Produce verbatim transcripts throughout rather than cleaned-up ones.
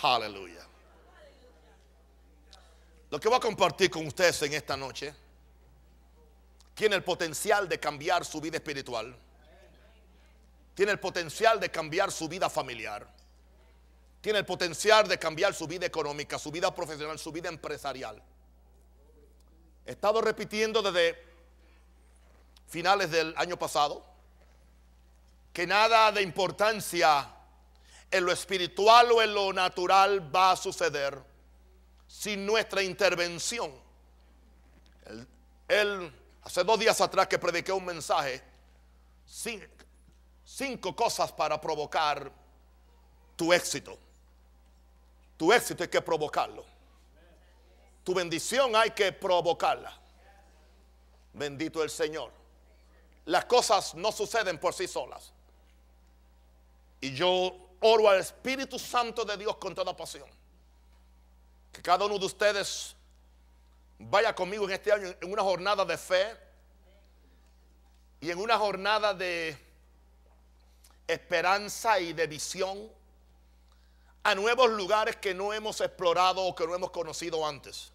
Aleluya. Lo que voy a compartir con ustedes en esta noche tiene el potencial de cambiar su vida espiritual. Tiene el potencial de cambiar su vida familiar. Tiene el potencial de cambiar su vida económica, su vida profesional, su vida empresarial. He estado repitiendo desde finales del año pasado que nada de importancia en lo espiritual o en lo natural va a suceder sin nuestra intervención. Él, él hace dos días atrás que prediqué un mensaje, cinco, cinco cosas para provocar tu éxito. Tu éxito hay que provocarlo. Tu bendición hay que provocarla. Bendito el Señor. Las cosas no suceden por sí solas. Y yo oro al Espíritu Santo de Dios con toda pasión. Que cada uno de ustedes vaya conmigo en este año en una jornada de fe y en una jornada de esperanza y de visión a nuevos lugares que no hemos explorado o que no hemos conocido antes.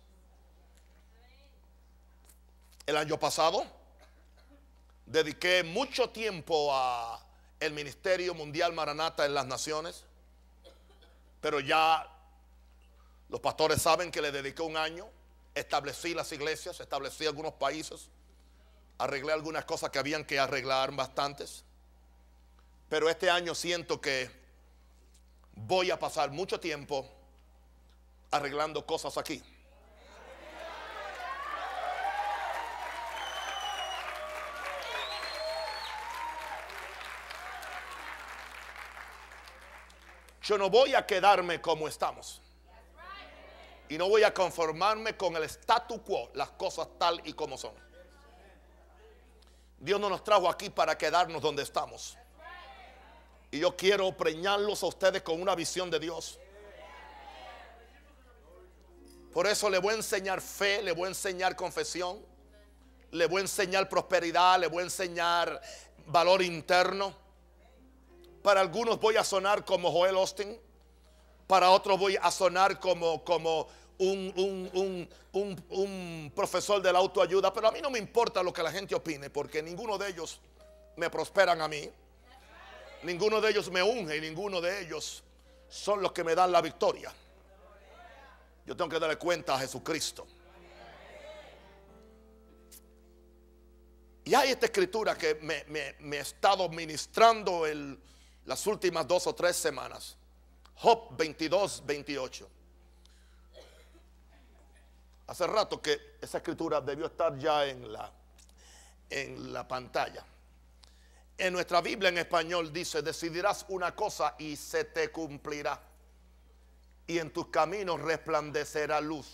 El año pasado dediqué mucho tiempo a el Ministerio Mundial Maranata en las Naciones, pero ya los pastores saben que le dediqué un año, establecí las iglesias, establecí algunos países, arreglé algunas cosas que habían que arreglar bastantes, pero este año siento que voy a pasar mucho tiempo arreglando cosas aquí. Yo no voy a quedarme como estamos. Y no voy a conformarme con el statu quo, las cosas tal y como son. Dios no nos trajo aquí para quedarnos donde estamos. Y yo quiero preñarlos a ustedes con una visión de Dios. Por eso le voy a enseñar fe, le voy a enseñar confesión, le voy a enseñar prosperidad, le voy a enseñar valor interno. Para algunos voy a sonar como Joel Austin, para otros voy a sonar como, como un, un, un, un, un profesor de la autoayuda, pero a mí no me importa lo que la gente opine, porque ninguno de ellos me prosperan a mí. Ninguno de ellos me unge y ninguno de ellos son los que me dan la victoria. Yo tengo que darle cuenta a Jesucristo. Y hay esta escritura que me, me, me he estado ministrando el, las últimas dos o tres semanas. Job veintidós, veintiocho. Hace rato que esa escritura debió estar ya en la, en la pantalla. En nuestra Biblia en español dice: decidirás una cosa y se te cumplirá, y en tus caminos resplandecerá luz.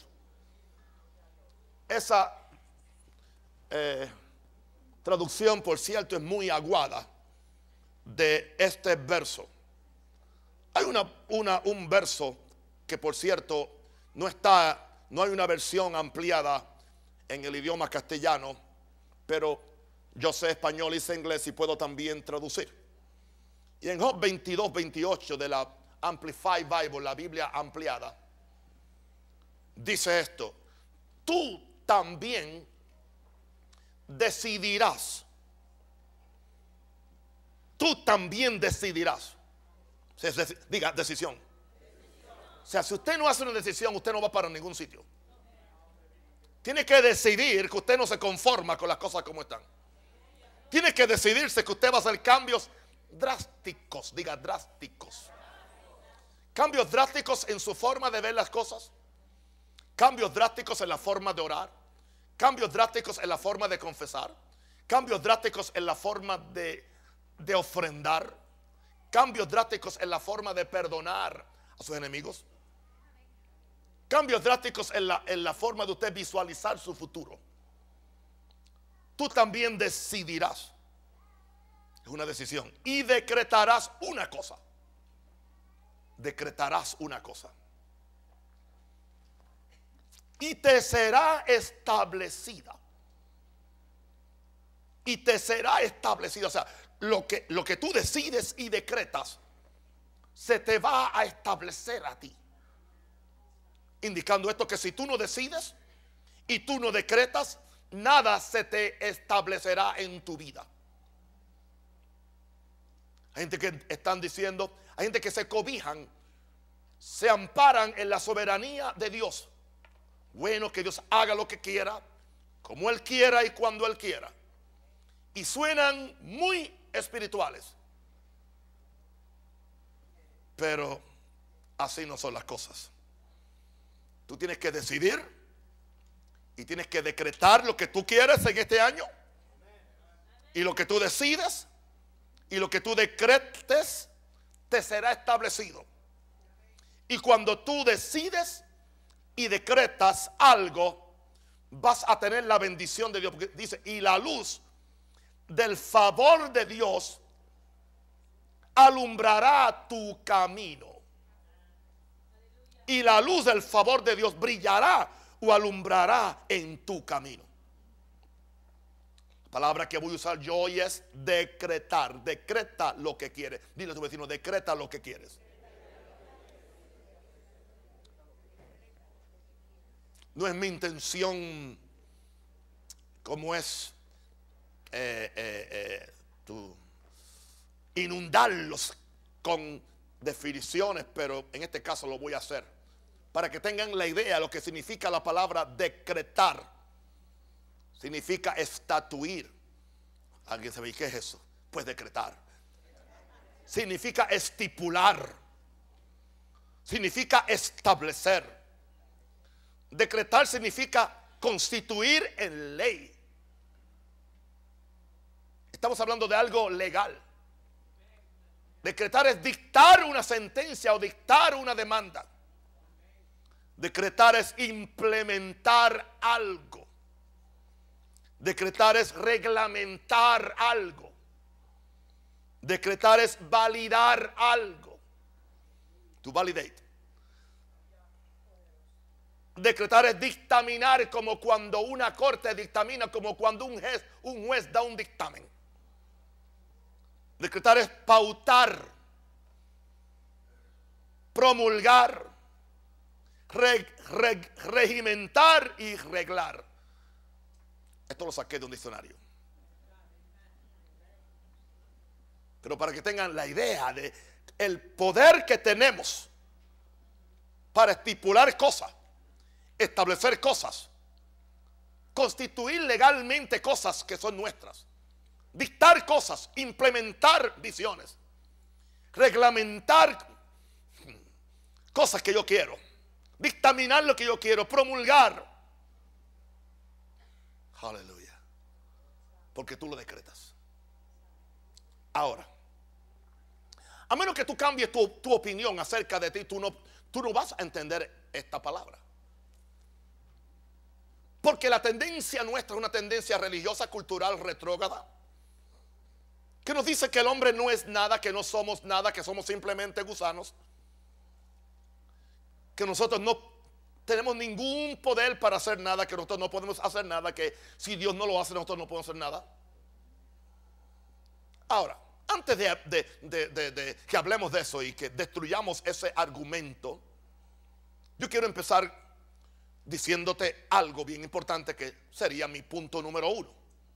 Esa eh, traducción, por cierto, es muy aguada de este verso. Hay una, una, un verso que, por cierto, no está, no hay una versión ampliada en el idioma castellano, pero yo sé español y sé inglés y puedo también traducir. Y en Job veintidós, veintiocho de la Amplified Bible, la Biblia ampliada, dice esto: tú también decidirás. Tú también decidirás. Diga decisión. O sea, si usted no hace una decisión, usted no va para ningún sitio. Tiene que decidir que usted no se conforma con las cosas como están. Tiene que decidirse que usted va a hacer cambios drásticos. Diga drásticos. Cambios drásticos en su forma de ver las cosas. Cambios drásticos en la forma de orar. Cambios drásticos en la forma de confesar. Cambios drásticos en la forma de, de ofrendar. Cambios drásticos en la forma de perdonar a sus enemigos. Cambios drásticos en la, en la forma de usted visualizar su futuro. Tú también decidirás. Es una decisión. Y decretarás una cosa. Decretarás una cosa. Y te será establecida. Y te será establecida. O sea, lo que, lo que tú decides y decretas se te va a establecer a ti. indicando esto, que si tú no decides y tú no decretas, nada se te establecerá en tu vida. Hay gente que están diciendo, hay gente que se cobijan, se amparan en la soberanía de Dios. Bueno, que Dios haga lo que quiera, como Él quiera y cuando Él quiera. Y suenan muy espirituales. Pero así no son las cosas. Tú tienes que decidir y tienes que decretar lo que tú quieres en este año. Y lo que tú decides y lo que tú decretes te será establecido. Y cuando tú decides y decretas algo, vas a tener la bendición de Dios. Porque dice, y la luz del favor de Dios alumbrará tu camino. Y la luz del favor de Dios brillará o alumbrará en tu camino. La palabra que voy a usar yo hoy es decretar. Decreta lo que quieres. Dile a tu vecino, decreta lo que quieres. No es mi intención, como es eh, eh, eh, tu, inundarlos con definiciones, pero en este caso lo voy a hacer para que tengan la idea de lo que significa la palabra decretar. Significa estatuir. ¿Alguien sabe qué es eso? Pues decretar. Significa estipular. Significa establecer. Decretar significa constituir en ley. Estamos hablando de algo legal. Decretar es dictar una sentencia o dictar una demanda. Decretar es implementar algo. Decretar es reglamentar algo. Decretar es validar algo. To validate. Decretar es dictaminar, como cuando una corte dictamina, como cuando un juez, un juez da un dictamen. Decretar es pautar, promulgar, reg, reg, regimentar y reglar. Esto lo saqué de un diccionario. Pero para que tengan la idea de el poder que tenemos para estipular cosas, establecer cosas, constituir legalmente cosas que son nuestras, dictar cosas, implementar visiones, reglamentar cosas que yo quiero, dictaminar lo que yo quiero, promulgar. Aleluya. Porque tú lo decretas. Ahora, a menos que tú cambies tu, tu opinión acerca de ti, tú no, tú no vas a entender esta palabra. Porque la tendencia nuestra es una tendencia religiosa, cultural, retrógrada, que nos dice que el hombre no es nada, que no somos nada, que somos simplemente gusanos, que nosotros no tenemos ningún poder para hacer nada, que nosotros no podemos hacer nada, que si Dios no lo hace nosotros no podemos hacer nada. Ahora, antes de, de, de, de, de que hablemos de eso y que destruyamos ese argumento, yo quiero empezar diciéndote algo bien importante que sería mi punto número uno.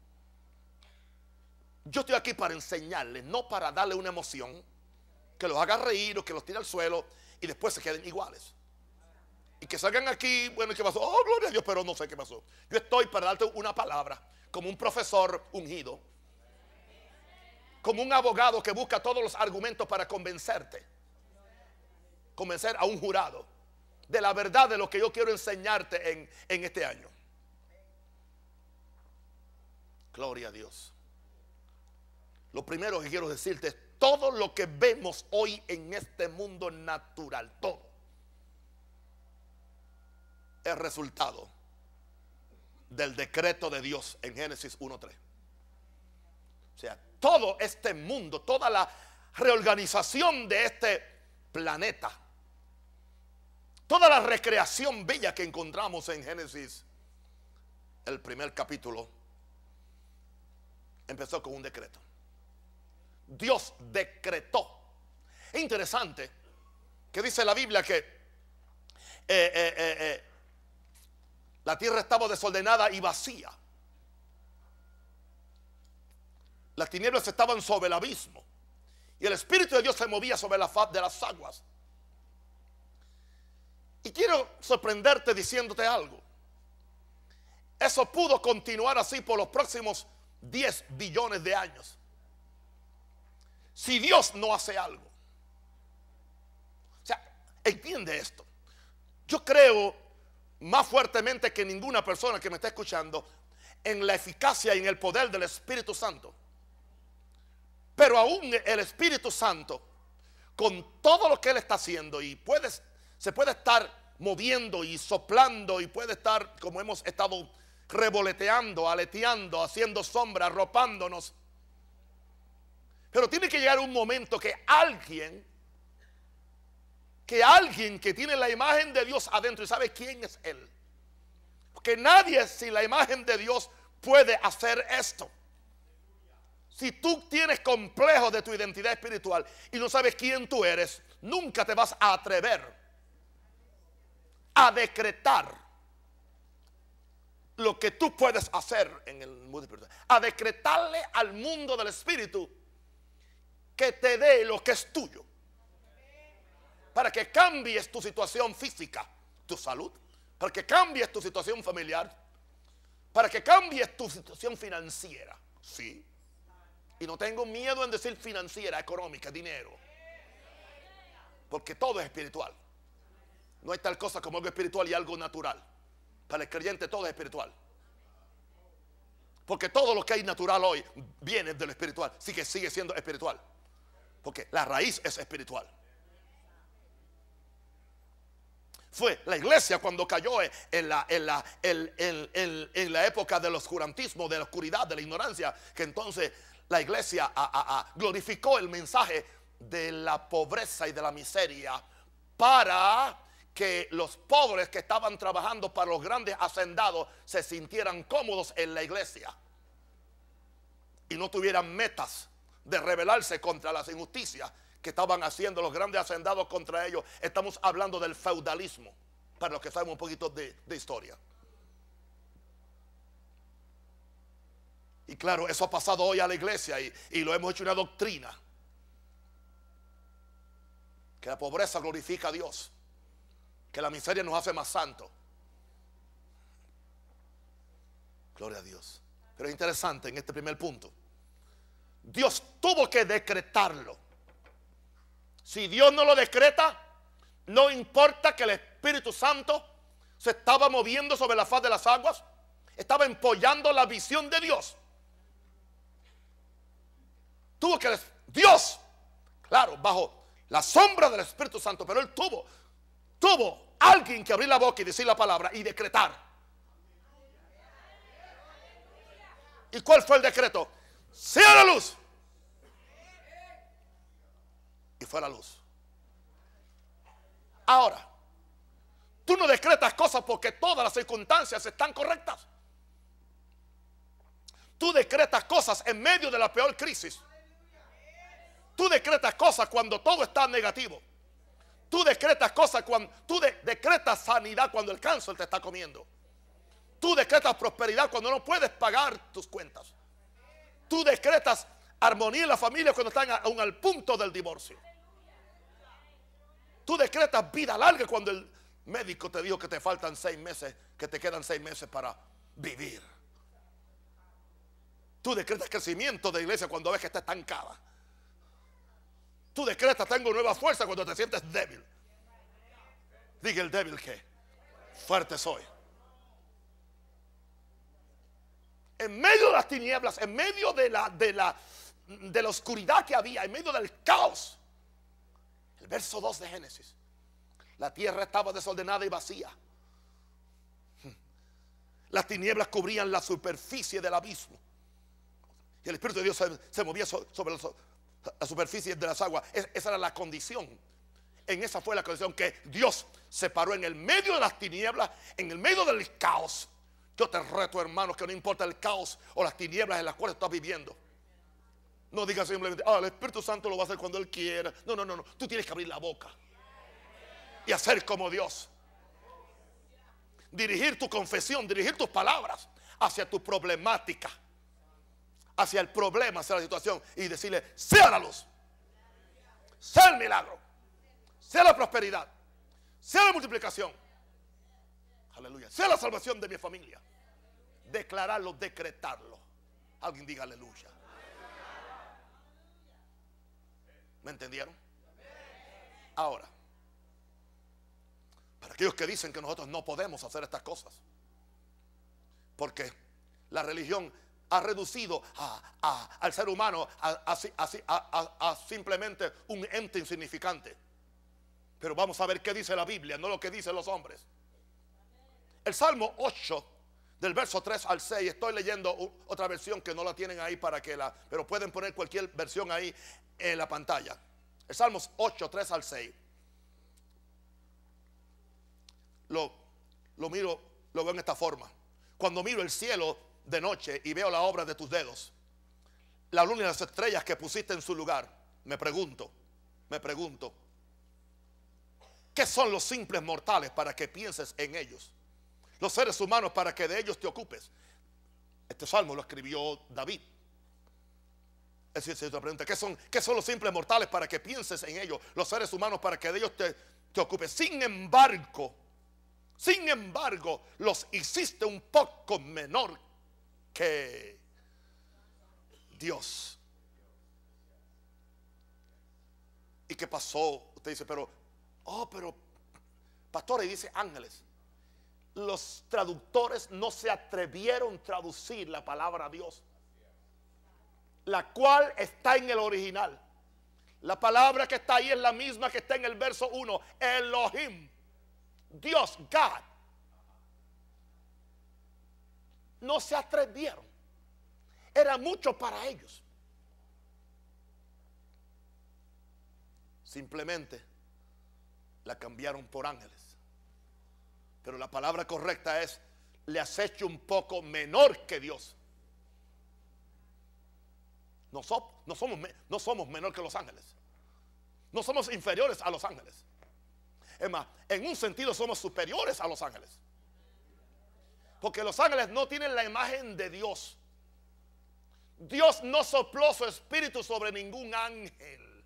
Yo estoy aquí para enseñarles, no para darle una emoción que los haga reír o que los tire al suelo y después se queden iguales. Y que salgan aquí, bueno, ¿qué pasó? Oh, gloria a Dios, pero no sé qué pasó. Yo estoy para darte una palabra, como un profesor ungido, como un abogado que busca todos los argumentos para convencerte, convencer a un jurado de la verdad de lo que yo quiero enseñarte en, en este año. Gloria a Dios. Lo primero que quiero decirte es, todo lo que vemos hoy en este mundo natural, todo, es resultado del decreto de Dios en Génesis uno tres. O sea, todo este mundo, toda la reorganización de este planeta, toda la recreación bella que encontramos en Génesis, el primer capítulo, empezó con un decreto. Dios decretó. Es interesante que dice la Biblia que eh, eh, eh, eh, la tierra estaba desordenada y vacía. Las tinieblas estaban sobre el abismo y el Espíritu de Dios se movía sobre la faz de las aguas. Y quiero sorprenderte diciéndote algo. Eso pudo continuar así por los próximos diez billones de años, si Dios no hace algo. O sea, entiende esto. Yo creo más fuertemente que ninguna persona que me está escuchando en la eficacia y en el poder del Espíritu Santo. Pero aún el Espíritu Santo, con todo lo que Él está haciendo, y puedes, se puede estar moviendo y soplando, y puede estar, como hemos estado revoloteando, aleteando, haciendo sombra, arropándonos. Pero tiene que llegar un momento que alguien, que alguien que tiene la imagen de Dios adentro y sabe quién es Él. Porque nadie sin la imagen de Dios puede hacer esto. Si tú tienes complejo de tu identidad espiritual y no sabes quién tú eres, nunca te vas a atrever a decretar lo que tú puedes hacer en el mundo espiritual, a decretarle al mundo del espíritu que te dé lo que es tuyo, para que cambies tu situación física, tu salud, para que cambies tu situación familiar, para que cambies tu situación financiera. Sí, y no tengo miedo en decir financiera, económica, dinero, porque todo es espiritual. No hay tal cosa como algo espiritual y algo natural. Para el creyente todo es espiritual, porque todo lo que hay natural hoy viene de lo espiritual. Sí que sigue siendo espiritual, porque la raíz es espiritual. Fue la iglesia cuando cayó en la, en la, en, en, en, en la época del oscurantismo, de la oscuridad, de la ignorancia, que entonces la iglesia a, a, a, glorificó el mensaje de la pobreza y de la miseria, para que los pobres que estaban trabajando para los grandes hacendados se sintieran cómodos en la iglesia y no tuvieran metas de rebelarse contra las injusticias que estaban haciendo los grandes hacendados contra ellos. Estamos hablando del feudalismo, para los que saben un poquito de, de historia. Y claro, eso ha pasado hoy a la iglesia y, y lo hemos hecho una doctrina, que la pobreza glorifica a Dios, que la miseria nos hace más santos. Gloria a Dios. Pero es interesante en este primer punto, Dios tuvo que decretarlo. Si Dios no lo decreta, no importa que el Espíritu Santo se estaba moviendo sobre la faz de las aguas, estaba empollando la visión de Dios. Tuvo que Dios, claro, bajo la sombra del Espíritu Santo, pero él tuvo Tuvo alguien que abrir la boca y decir la palabra y decretar. ¿Y cuál fue el decreto? Sea la luz. Y fue la luz. Ahora, tú no decretas cosas porque todas las circunstancias están correctas. Tú decretas cosas en medio de la peor crisis. Tú decretas cosas cuando todo está negativo. Tú decretas cosas cuando tú de, decretas sanidad cuando el cáncer te está comiendo. Tú decretas prosperidad cuando no puedes pagar tus cuentas. Tú decretas armonía en la familia cuando están aún al punto del divorcio. Tú decretas vida larga cuando el médico te dijo que te faltan seis meses, que te quedan seis meses para vivir. Tú decretas crecimiento de la iglesia cuando ves que está estancada. Tú decretas tengo nueva fuerza cuando te sientes débil. Diga el débil que fuerte soy. En medio de las tinieblas, en medio de la, de la, de la oscuridad que había, en medio del caos. El verso dos de Génesis. La tierra estaba desordenada y vacía. Las tinieblas cubrían la superficie del abismo. Y el Espíritu de Dios se, se movía sobre la, la superficie de las aguas. Es, esa era la condición. En esa fue la condición que Dios se paró en el medio de las tinieblas, en el medio del caos. Yo te reto, hermanos, que no importa el caos o las tinieblas en las cuales estás viviendo. No digas simplemente, ah, el Espíritu Santo lo va a hacer cuando Él quiera. No, no, no, no. Tú tienes que abrir la boca y hacer como Dios. dirigir tu confesión, dirigir tus palabras hacia tu problemática, hacia el problema, hacia la situación, y decirle: sea la luz, sea el milagro, sea la prosperidad, sea la multiplicación, aleluya, sea la salvación de mi familia. Declararlo, decretarlo. Alguien diga aleluya. ¿Me entendieron? Ahora, para aquellos que dicen que nosotros no podemos hacer estas cosas, porque la religión ha reducido a, a, al ser humano a, a, a, a, a simplemente un ente insignificante. Pero vamos a ver qué dice la Biblia, no lo que dicen los hombres. El Salmo ocho, del verso tres al seis, estoy leyendo otra versión que no la tienen ahí para que la, pero pueden poner cualquier versión ahí en la pantalla. El Salmo ocho, tres al seis. Lo, lo miro, lo veo en esta forma. Cuando miro el cielo de noche y veo la obra de tus dedos, la luna y las estrellas que pusiste en su lugar, me pregunto, me pregunto, ¿qué son los simples mortales para que pienses en ellos? Los seres humanos para que de ellos te ocupes. Este salmo lo escribió David. Es decir, si te pregunta, ¿qué son, ¿qué son los simples mortales para que pienses en ellos? Los seres humanos para que de ellos te, te ocupes. Sin embargo, sin embargo, los hiciste un poco menor que Dios. ¿Y qué pasó? Usted dice, pero, oh, pero, pastor, y dice ángeles. Los traductores no se atrevieron a traducir la palabra Dios, la cual está en el original. La palabra que está ahí es la misma que está en el verso uno, Elohim, Dios, God. No se atrevieron. Era mucho para ellos. Simplemente la cambiaron por ángeles. Pero la palabra correcta es: le has hecho un poco menor que Dios. No, so, no, somos, no somos menor que los ángeles. No somos inferiores a los ángeles. Es más, en un sentido somos superiores a los ángeles. Porque los ángeles no tienen la imagen de Dios. Dios no sopló su espíritu sobre ningún ángel.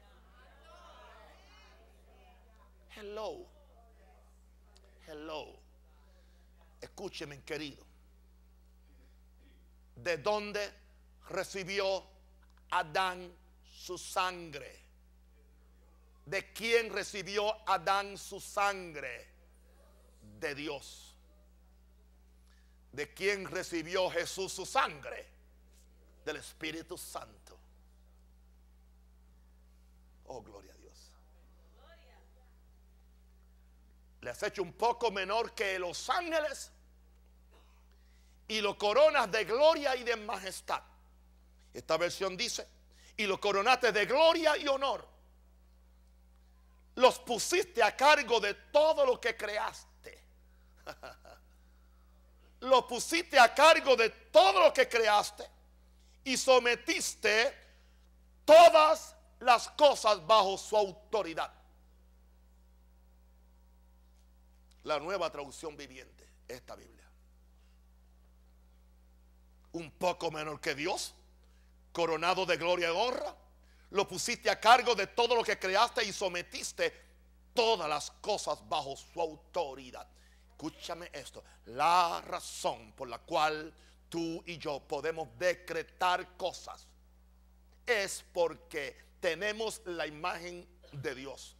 Hello. Hello. Escúcheme, querido. ¿De dónde recibió Adán su sangre? ¿De quién recibió Adán su sangre? De Dios. ¿De quién recibió Jesús su sangre? Del Espíritu Santo. Oh, gloria a Dios. Le has hecho un poco menor que los ángeles y lo coronas de gloria y de majestad. Esta versión dice: y lo coronaste de gloria y honor. Los pusiste a cargo de todo lo que creaste. Los pusiste a cargo de todo lo que creaste y sometiste todas las cosas bajo su autoridad. La Nueva Traducción Viviente, esta Biblia. Un poco menor que Dios, coronado de gloria y honra, lo pusiste a cargo de todo lo que creaste y sometiste todas las cosas bajo su autoridad. Escúchame esto: la razón por la cual tú y yo podemos decretar cosas es porque tenemos la imagen de Dios.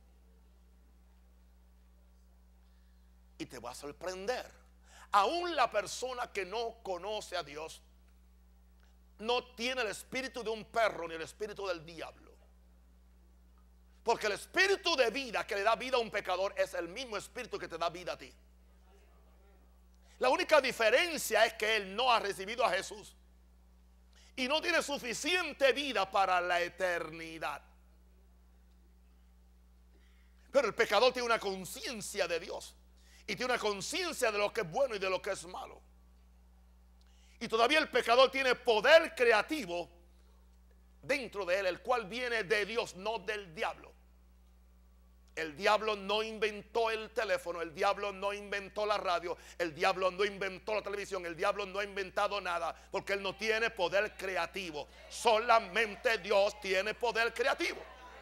Y te va a sorprender, aún la persona que no conoce a Dios no tiene el espíritu de un perro ni el espíritu del diablo. Porque el espíritu de vida que le da vida a un pecador es el mismo espíritu que te da vida a ti. La única diferencia es que él no ha recibido a Jesús y no tiene suficiente vida para la eternidad. Pero el pecador tiene una conciencia de Dios y tiene una conciencia de lo que es bueno y de lo que es malo. Y todavía el pecador tiene poder creativo dentro de él, el cual viene de Dios, no del diablo. El diablo no inventó el teléfono, el diablo no inventó la radio, el diablo no inventó la televisión, el diablo no ha inventado nada, porque él no tiene poder creativo. Solamente Dios tiene poder creativo.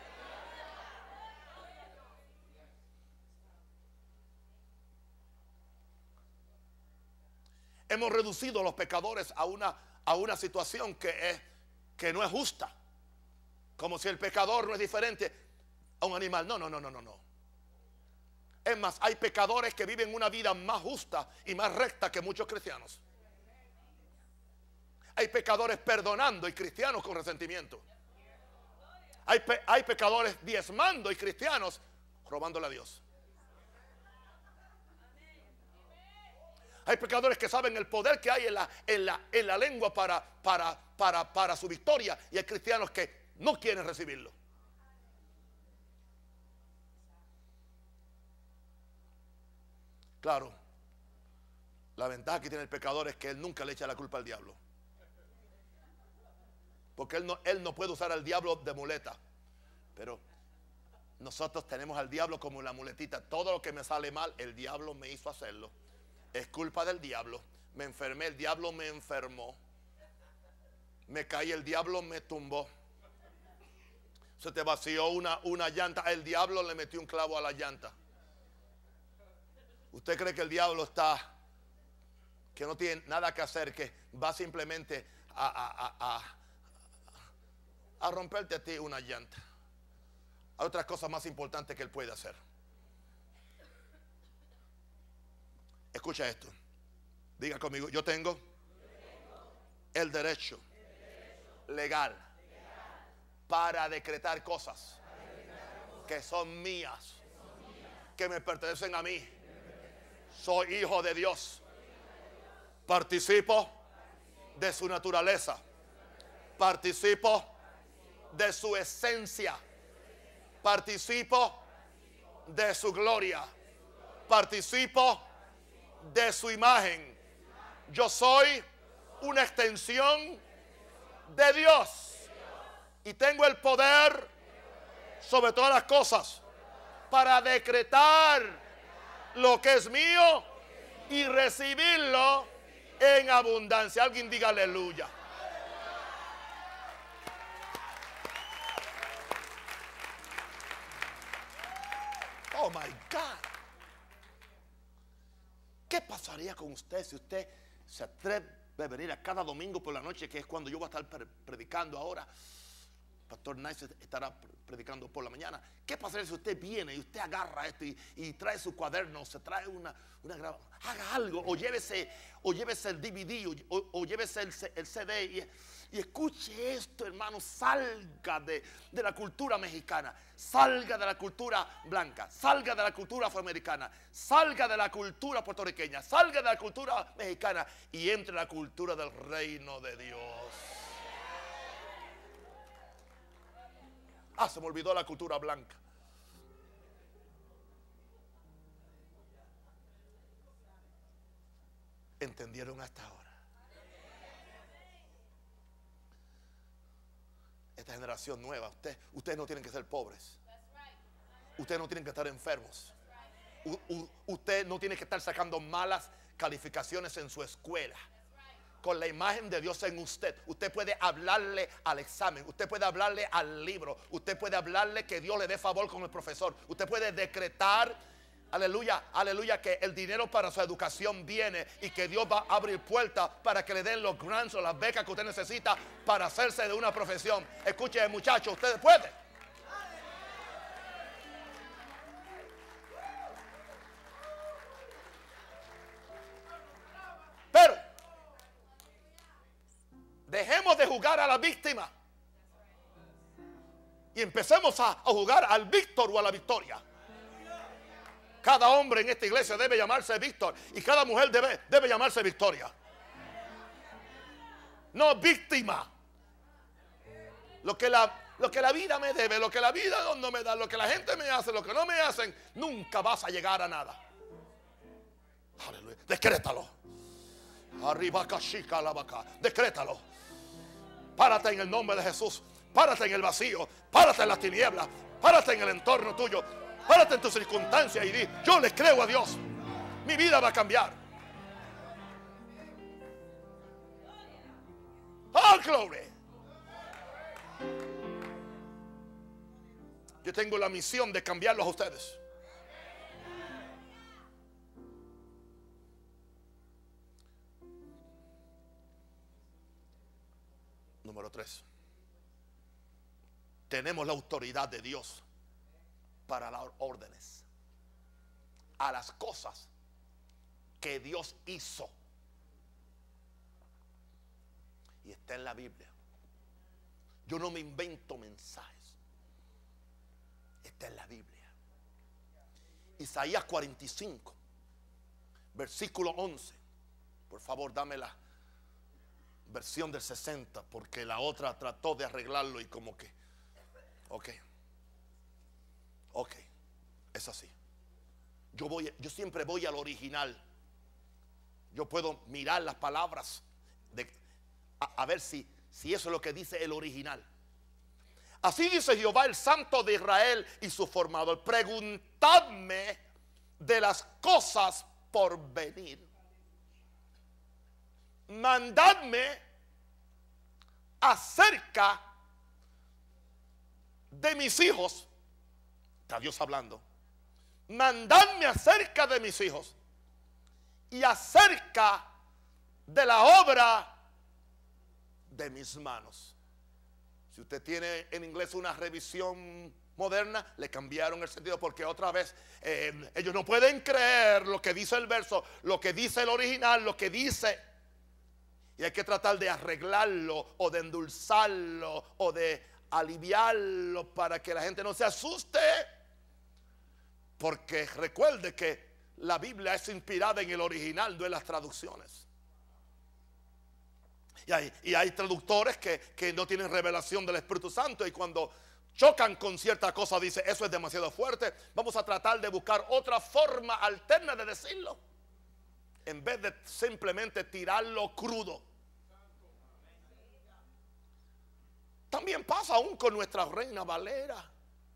Hemos reducido a los pecadores a una, a una situación que, es, que no es justa. Como si el pecador no es diferente a un animal. No, no, no, no, no, no. Es más, hay pecadores que viven una vida más justa y más recta que muchos cristianos. Hay pecadores perdonando y cristianos con resentimiento. Hay, pe hay pecadores diezmando y cristianos robándole a Dios. Hay pecadores que saben el poder que hay en la, en la, en la lengua para, para, para, para su victoria, y hay cristianos que no quieren recibirlo. Claro, la ventaja que tiene el pecador es que él nunca le echa la culpa al diablo. Porque él no, él no puede usar al diablo de muleta. Pero nosotros tenemos al diablo como la muletita. Todo lo que me sale mal, el diablo me hizo hacerlo. Es culpa del diablo. Me enfermé, el diablo me enfermó. Me caí, el diablo me tumbó. Se te vació una, una llanta, el diablo le metió un clavo a la llanta. ¿Usted cree que el diablo está, que no tiene nada que hacer, que va simplemente a, a, a, a, a romperte a ti una llanta? Hay otras cosas más importantes que él puede hacer. Escucha esto. Diga conmigo, yo tengo, yo tengo el, derecho el derecho legal, legal para decretar cosas, para decretar cosas que son mías, que, son mías, que me pertenecen a mí. Soy hijo de Dios. Participo de su naturaleza. Participo de su esencia. Participo de su gloria. Participo de su imagen. Yo soy una extensión de Dios y tengo el poder sobre todas las cosas para decretar lo que es mío y recibirlo en abundancia. Alguien diga aleluya. Oh my God. ¿Qué pasaría con usted si usted se atreve a venir a cada domingo por la noche, que es cuando yo voy a estar predicando ahora? Pastor Nice estará predicando por la mañana. ¿Qué pasaría si usted viene y usted agarra esto y, y trae su cuaderno, se trae una, una grabadora? Haga algo, o llévese, o llévese el D V D, o, o llévese el, el C D y, y escuche esto, hermano. Salga de, de la cultura mexicana, salga de la cultura blanca, salga de la cultura afroamericana, salga de la cultura puertorriqueña, salga de la cultura mexicana y entre en la cultura del reino de Dios. Ah, se me olvidó la cultura blanca. ¿Entendieron hasta ahora? Esta generación nueva, usted, ustedes no tienen que ser pobres. Ustedes no tienen que estar enfermos. U, u, usted no tiene que estar sacando malas calificaciones en su escuela. Con la imagen de Dios en usted, usted puede hablarle al examen, usted puede hablarle al libro, usted puede hablarle que Dios le dé favor con el profesor, usted puede decretar, aleluya, aleluya, que el dinero para su educación viene y que Dios va a abrir puertas para que le den los grants o las becas que usted necesita para hacerse de una profesión. Escuchen, muchachos, ustedes pueden. Pero dejemos de jugar a la víctima y empecemos a, a jugar al Víctor o a la victoria. Cada hombre en esta iglesia debe llamarse Víctor y cada mujer debe, debe llamarse Victoria. No víctima. Lo que, la, lo que la vida me debe, lo que la vida no me da, lo que la gente me hace, lo que no me hacen, nunca vas a llegar a nada. Aleluya. Decrétalo. Arriba cachica la vaca. Decrétalo. Párate en el nombre de Jesús. Párate en el vacío. Párate en las tinieblas. Párate en el entorno tuyo. Párate en tu circunstancia y di: yo le creo a Dios, mi vida va a cambiar. Oh, glory. Yo tengo la misión de cambiarlos a ustedes. Número tres. Tenemos la autoridad de Dios para dar órdenes a las cosas que Dios hizo. Y está en la Biblia. Yo no me invento mensajes. Está en la Biblia. Isaías cuarenta y cinco, versículo once. Por favor, dame la versión del sesenta, porque la otra trató de arreglarlo y como que, ok, ok, es así. Yo voy, yo siempre voy al original. Yo puedo mirar las palabras de, a, a ver si, si eso es lo que dice el original. Así dice Jehová, el Santo de Israel y su formador: preguntadme de las cosas por venir. Mandadme acerca de mis hijos. Está Dios hablando. Mandadme acerca de mis hijos y acerca de la obra de mis manos. Si usted tiene en inglés una revisión moderna, le cambiaron el sentido, porque otra vez eh, ellos no pueden creer lo que dice el verso, lo que dice el original, lo que dice. Y hay que tratar de arreglarlo o de endulzarlo o de aliviarlo para que la gente no se asuste. Porque recuerde que la Biblia es inspirada en el original, no en las traducciones. Y hay, y hay traductores que, que no tienen revelación del Espíritu Santo, y cuando chocan con cierta cosa dice: eso es demasiado fuerte, vamos a tratar de buscar otra forma alterna de decirlo, en vez de simplemente tirarlo crudo. También pasa aún con nuestra Reina Valera.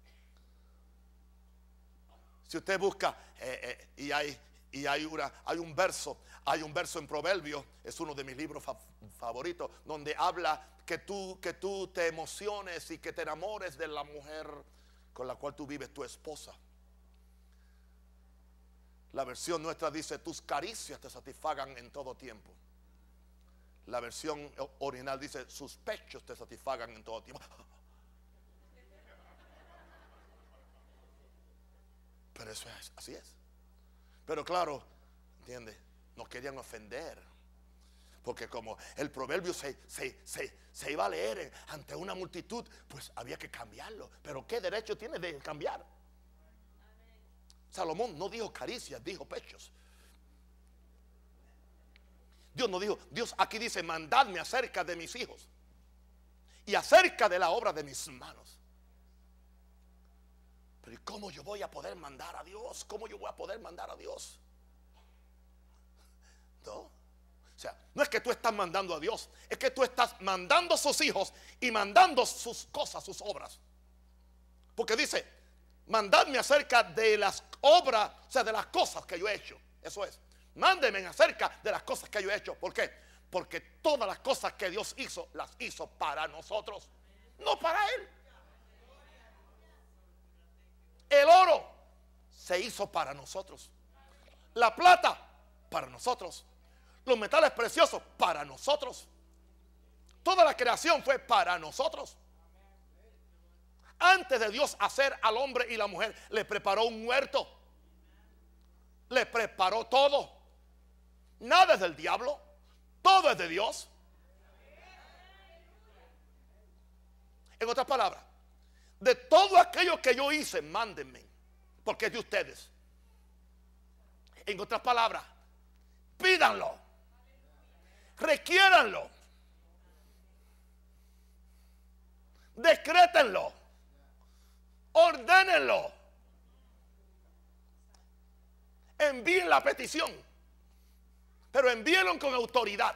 Si usted busca eh, eh, y hay y hay una hay un verso, hay un verso en Proverbios, es uno de mis libros fa favoritos, donde habla que tú que tú te emociones y que te enamores de la mujer con la cual tú vives, tu esposa. La versión nuestra dice: tus caricias te satisfagan en todo tiempo. La versión original dice: sus pechos te satisfagan en todo tiempo. Pero eso es, así es. Pero claro, ¿entiende? Nos querían ofender. Porque como el proverbio se, se, se, se iba a leer ante una multitud, pues había que cambiarlo. Pero ¿qué derecho tiene de cambiar? Salomón no dijo caricias, dijo pechos. Dios no dijo, Dios aquí dice: mandadme acerca de mis hijos y acerca de la obra de mis manos. Pero ¿y cómo yo voy a poder mandar a Dios? ¿Cómo yo voy a poder mandar a Dios? No. O sea, no es que tú estás mandando a Dios, es que tú estás mandando a sus hijos y mandando sus cosas, sus obras. Porque dice: mandadme acerca de las obras, o sea, de las cosas que yo he hecho. Eso es. Mándenme acerca de las cosas que yo he hecho. ¿Por qué? Porque todas las cosas que Dios hizo, las hizo para nosotros, no para Él. El oro se hizo para nosotros. La plata, para nosotros. Los metales preciosos, para nosotros. Toda la creación fue para nosotros. Antes de Dios hacer al hombre y la mujer, le preparó un huerto. Le preparó todo. Nada es del diablo, todo es de Dios. En otras palabras, de todo aquello que yo hice, mándenme, porque es de ustedes. En otras palabras, pídanlo, requiéranlo, decrétenlo, ordénenlo, envíen la petición, pero envíenlo con autoridad.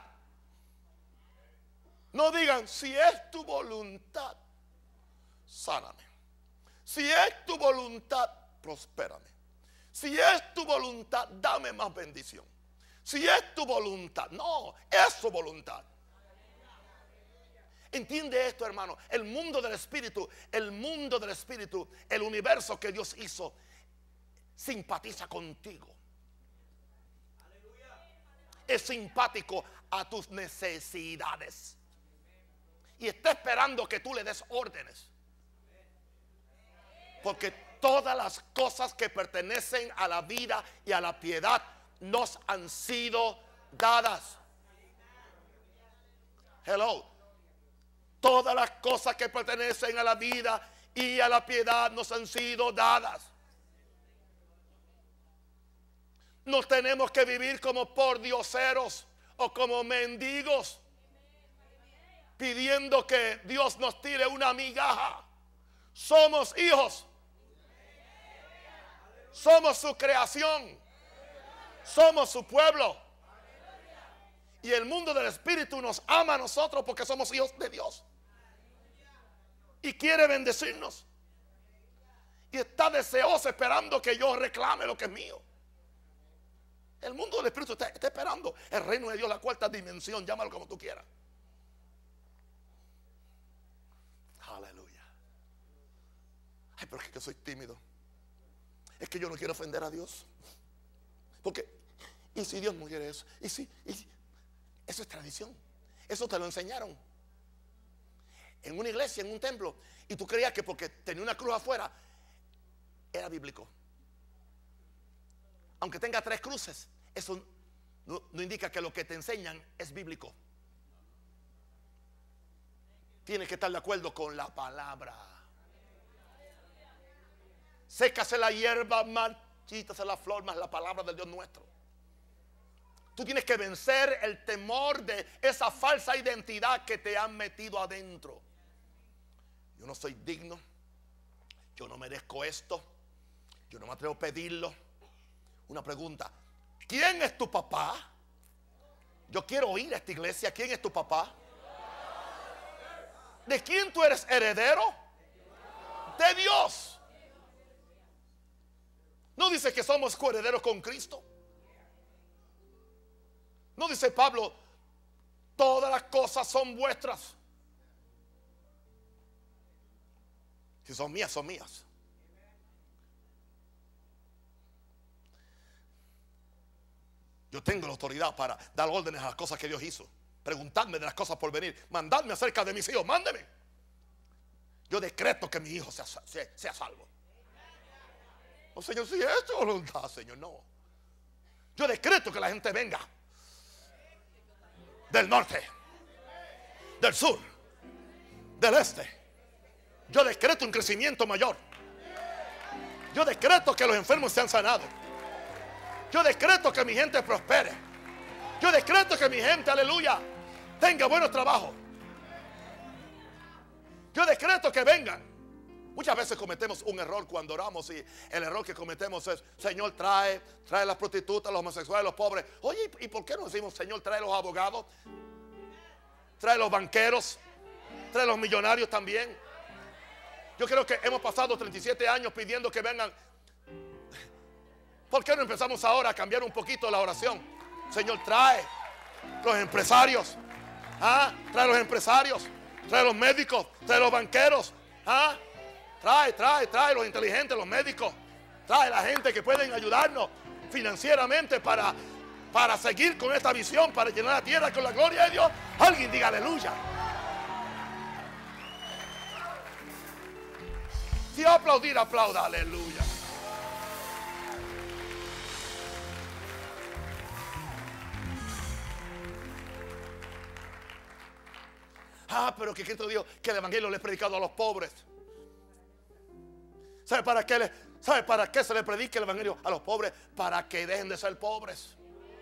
No digan: si es tu voluntad, sáname. Si es tu voluntad, prospérame. Si es tu voluntad, dame más bendición. Si es tu voluntad, no, es su voluntad. Entiende esto, hermano. El mundo del espíritu, el mundo del espíritu, el universo que Dios hizo, simpatiza contigo. Es simpático a tus necesidades y está esperando que tú le des órdenes, porque todas las cosas que pertenecen a la vida y a la piedad nos han sido dadas. Hello. Todas las cosas que pertenecen a la vida y a la piedad nos han sido dadas. No tenemos que vivir como pordioseros o como mendigos, pidiendo que Dios nos tire una migaja. Somos hijos. Somos su creación. Somos su pueblo. Y el mundo del espíritu nos ama a nosotros porque somos hijos de Dios. Y quiere bendecirnos. Y está deseoso esperando que yo reclame lo que es mío. El mundo del espíritu está, está esperando el reino de Dios, la cuarta dimensión, llámalo como tú quieras. Aleluya. Ay, pero es que yo soy tímido. Es que yo no quiero ofender a Dios. Porque, ¿y si Dios no quiere eso? ¿Y si, y si? Eso es tradición. Eso te lo enseñaron en una iglesia, en un templo, y tú creías que porque tenía una cruz afuera era bíblico. Aunque tenga tres cruces, eso no, no indica que lo que te enseñan es bíblico. Tienes que estar de acuerdo con la palabra. Sécase la hierba, marchítase la flor, más la palabra del Dios nuestro. Tú tienes que vencer el temor de esa falsa identidad que te han metido adentro. Yo no soy digno. Yo no merezco esto. Yo no me atrevo a pedirlo. Una pregunta: ¿quién es tu papá? Yo quiero oír a esta iglesia. ¿Quién es tu papá? ¿De quién tú eres heredero? De Dios. No dice que somos coherederos con Cristo. No dice Pablo, todas las cosas son vuestras. Si son mías, son mías. Yo tengo la autoridad para dar órdenes a las cosas que Dios hizo. Preguntarme de las cosas por venir. Mandarme acerca de mis hijos. Mándeme. Yo decreto que mi hijo sea, sea, sea salvo. No, Señor, si es tu voluntad, Señor, no. Yo decreto que la gente venga del norte, del sur, del este. Yo decreto un crecimiento mayor. Yo decreto que los enfermos sean sanados. Yo decreto que mi gente prospere. Yo decreto que mi gente, aleluya, tenga buenos trabajos. Yo decreto que vengan. Muchas veces cometemos un error cuando oramos, y el error que cometemos es: Señor, trae, trae las prostitutas, los homosexuales, los pobres. Oye, ¿y por qué no decimos: Señor, trae los abogados, trae los banqueros, trae los millonarios también? Yo creo que hemos pasado treinta y siete años pidiendo que vengan. ¿Por qué no empezamos ahora a cambiar un poquito la oración? Señor, trae los empresarios, ¿ah? Trae los empresarios, trae los médicos, trae los banqueros, ¿ah? Trae, trae, trae los inteligentes, los médicos. Trae la gente que pueden ayudarnos financieramente para, para seguir con esta visión, para llenar la tierra con la gloria de Dios. Alguien diga aleluya. Si aplaudir, aplauda, aleluya. Ah, pero que Cristo dijo que el evangelio le he predicado a los pobres. ¿Sabe para qué, le, ¿Sabe para qué se le predica el evangelio a los pobres? Para que dejen de ser pobres.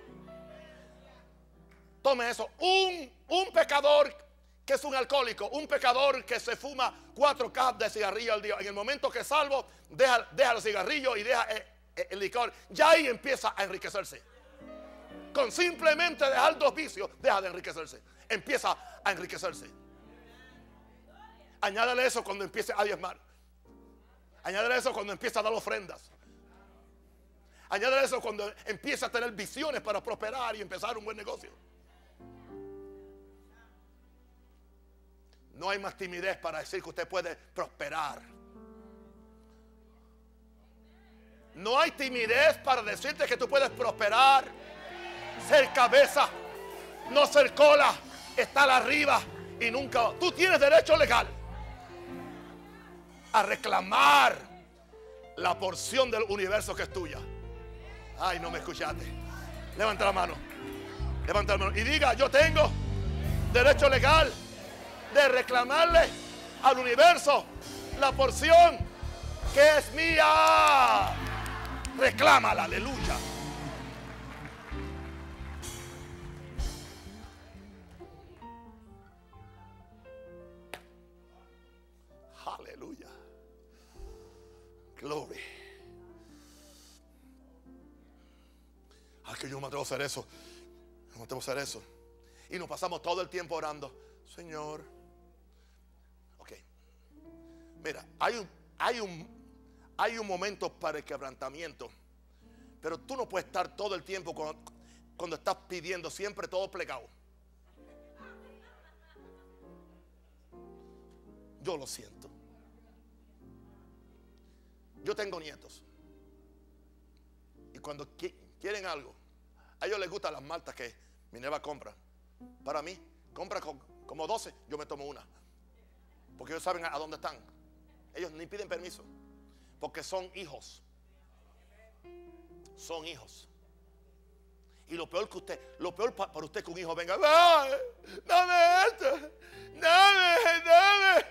Tome eso. Un, un pecador que es un alcohólico, un pecador que se fuma cuatro cajas de cigarrillo al día, en el momento que es salvo, deja, deja los cigarrillos y deja el, el licor. Ya ahí empieza a enriquecerse. Con simplemente dejar dos vicios, deja de enriquecerse. Empieza a enriquecerse. Añádale eso cuando empiece a diezmar. Añádele eso cuando empieza a dar ofrendas. Añádele eso cuando empieza a tener visiones para prosperar y empezar un buen negocio. No hay más timidez para decir que usted puede prosperar. No hay timidez para decirte que tú puedes prosperar, ser cabeza, no ser cola, estar arriba y nunca. Tú tienes derecho legal a reclamar la porción del universo que es tuya. Ay, no me escuchaste. Levanta la mano. Levanta la mano y diga: yo tengo derecho legal de reclamarle al universo la porción que es mía. Reclámala, aleluya. Aleluya. Gloria. Ay, que yo no me atrevo a hacer eso. No me atrevo a hacer eso. Y nos pasamos todo el tiempo orando: Señor. Ok. Mira, hay un, hay un Hay un momento para el quebrantamiento, pero tú no puedes estar todo el tiempo cuando, cuando estás pidiendo siempre todo plegado. Yo lo siento. Yo tengo nietos y cuando qui- quieren algo, a ellos les gustan las maltas que Minerva compra. Para mí, compra con, como doce, yo me tomo una, porque ellos saben a, a dónde están. Ellos ni piden permiso, porque son hijos. Son hijos. Y lo peor que usted, lo peor pa, para usted que un hijo venga: dame, dame esto, dame, dame.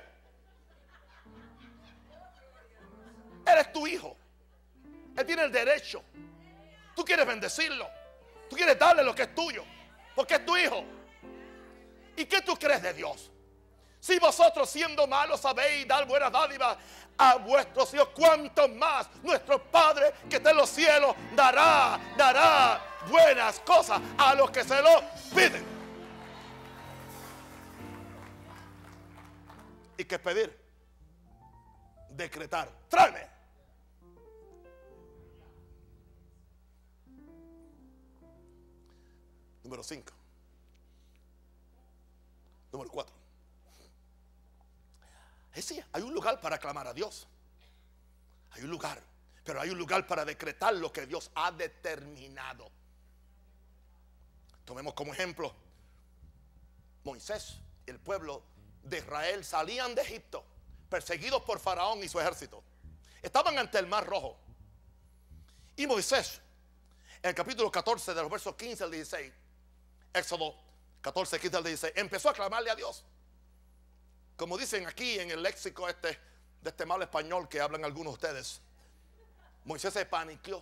Eres tu hijo. Él tiene el derecho. Tú quieres bendecirlo. Tú quieres darle lo que es tuyo, porque es tu hijo. ¿Y qué tú crees de Dios? Si vosotros, siendo malos, sabéis dar buenas dádivas a vuestros hijos, cuánto más nuestro Padre que está en los cielos dará, dará buenas cosas a los que se lo piden. ¿Y qué pedir? Decretar: tráeme. Número cinco. Número cuatro. Es decir, hay un lugar para clamar a Dios. Hay un lugar. Pero hay un lugar para decretar lo que Dios ha determinado. Tomemos como ejemplo Moisés y el pueblo de Israel. Salían de Egipto perseguidos por Faraón y su ejército. Estaban ante el Mar Rojo. Y Moisés, en el capítulo catorce, de los versos quince al dieciséis, Éxodo catorce, quince al dieciséis, empezó a clamarle a Dios. Como dicen aquí en el léxico este, de este mal español que hablan algunos de ustedes, Moisés se paniqueó.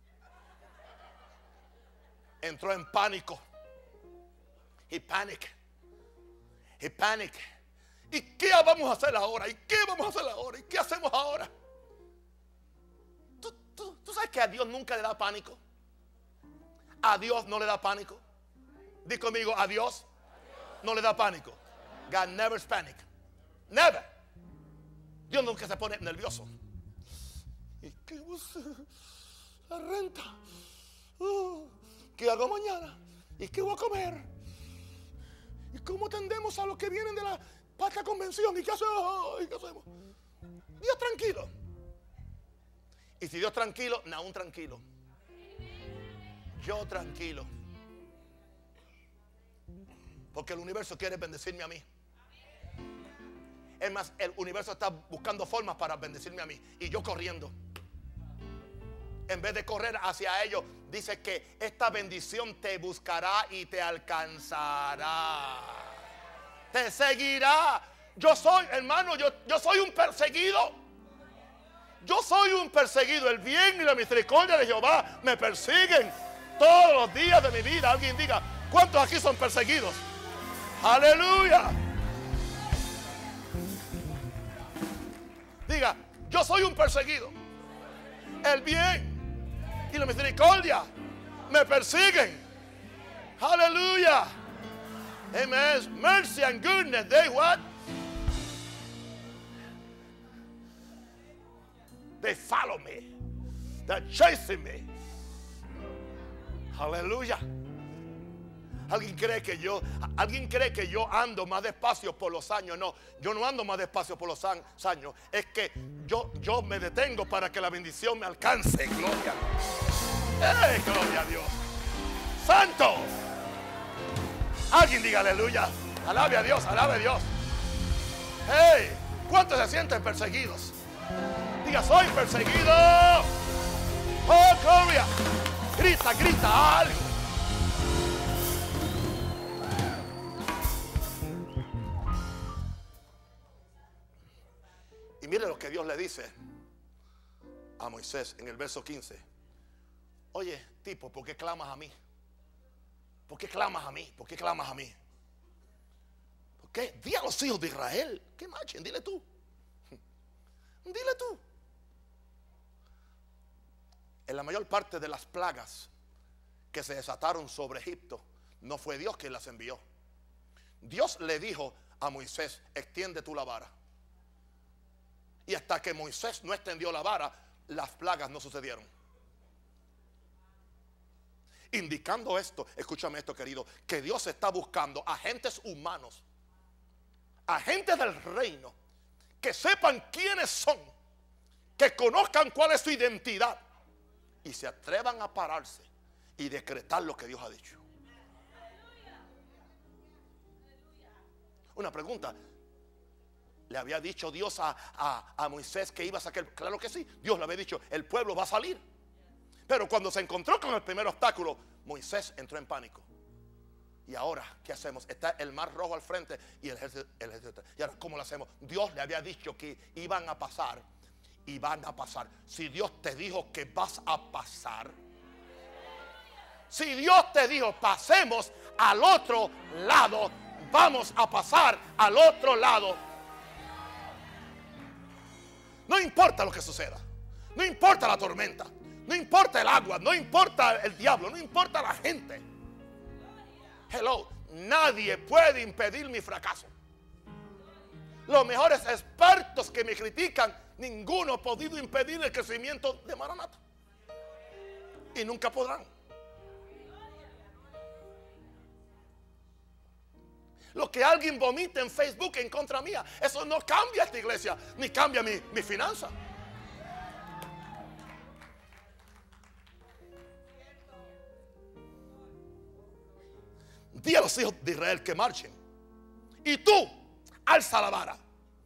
Entró en pánico. He panic. He panic. ¿Y qué vamos a hacer ahora? ¿Y qué vamos a hacer ahora? ¿Y qué hacemos ahora? ¿Tú, tú, tú sabes que a Dios nunca le da pánico? A Dios no le da pánico. Di conmigo: a Dios no le da pánico. God never panic. Never. Dios nunca se pone nervioso. ¿Y qué voy a hacer? La renta. Uh, ¿Qué hago mañana? ¿Y qué voy a comer? ¿Y cómo atendemos a los que vienen de la pasta convención? ¿Y qué hacemos? ¿Y qué hacemos? Dios tranquilo. Y si Dios tranquilo, Naún tranquilo. Yo tranquilo. Porque el universo quiere bendecirme a mí. Es más, el universo está buscando formas para bendecirme a mí. Y yo corriendo. En vez de correr hacia ellos, dice que esta bendición te buscará y te alcanzará. Te seguirá. Yo soy, hermano, yo, yo soy un perseguido. Yo soy un perseguido. El bien y la misericordia de Jehová me persiguen todos los días de mi vida. Alguien diga: ¿cuántos aquí son perseguidos? Aleluya. Diga: yo soy un perseguido. El bien y la misericordia me persiguen. Aleluya. Amen. Mercy and goodness, they what? They follow me. They're chasing me. Aleluya. Alguien cree que yo, alguien cree que yo ando más despacio por los años. No, yo no ando más despacio por los años. Es que yo, yo me detengo para que la bendición me alcance. Gloria. ¡Eh, gloria a Dios! ¡Santo! Alguien diga aleluya. Alabe a Dios, alabe a Dios. ¡Hey! ¿Cuántos se sienten perseguidos? Diga, soy perseguido. ¡Oh, gloria! Grita, grita algo. Y mire lo que Dios le dice a Moisés en el verso quince. Oye, tipo, ¿por qué clamas a mí? ¿Por qué clamas a mí? ¿Por qué clamas a mí? ¿Por qué? Di a los hijos de Israel que marchen, dile tú. Dile tú. En la mayor parte de las plagas que se desataron sobre Egipto, no fue Dios quien las envió. Dios le dijo a Moisés, extiende tú la vara. Y hasta que Moisés no extendió la vara, las plagas no sucedieron. Indicando esto, escúchame esto, querido, que Dios está buscando agentes humanos, agentes del reino, que sepan quiénes son, que conozcan cuál es su identidad y se atrevan a pararse y decretar lo que Dios ha dicho. Una pregunta. ¿Le había dicho Dios a, a, a Moisés que iba a sacar? Claro que sí, Dios le había dicho, el pueblo va a salir. Pero cuando se encontró con el primer obstáculo, Moisés entró en pánico. Y ahora, ¿qué hacemos? Está el mar rojo al frente y el ejército, el ejército. Y ahora, ¿cómo lo hacemos? Dios le había dicho que iban a pasar y van a pasar. Si Dios te dijo que vas a pasar, si Dios te dijo pasemos al otro lado, vamos a pasar al otro lado. No importa lo que suceda, no importa la tormenta, no importa el agua, no importa el diablo, no importa la gente. Hello, nadie puede impedir mi fracaso. Los mejores expertos que me critican, ninguno ha podido impedir el crecimiento de Maranata. Y nunca podrán. Lo que alguien vomita en Facebook en contra mía, eso no cambia esta iglesia, ni cambia mi, mi finanza. Di a los hijos de Israel que marchen. Y tú, alza la vara.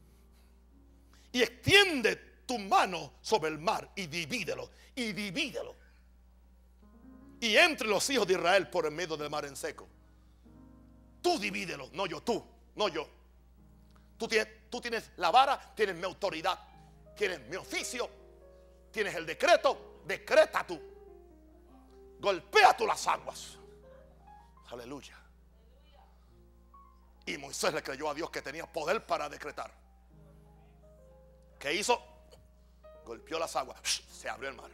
Y extiende tu mano sobre el mar y divídelo. Y divídelo. Y entre los hijos de Israel por el medio del mar en seco. Tú divídelo, no yo, tú, no yo. Tú tienes, tú tienes la vara, tienes mi autoridad, tienes mi oficio, tienes el decreto, decreta tú. Golpea tú las aguas. Aleluya. Y Moisés le creyó a Dios que tenía poder para decretar. ¿Qué hizo? Golpeó las aguas, se abrió el mar.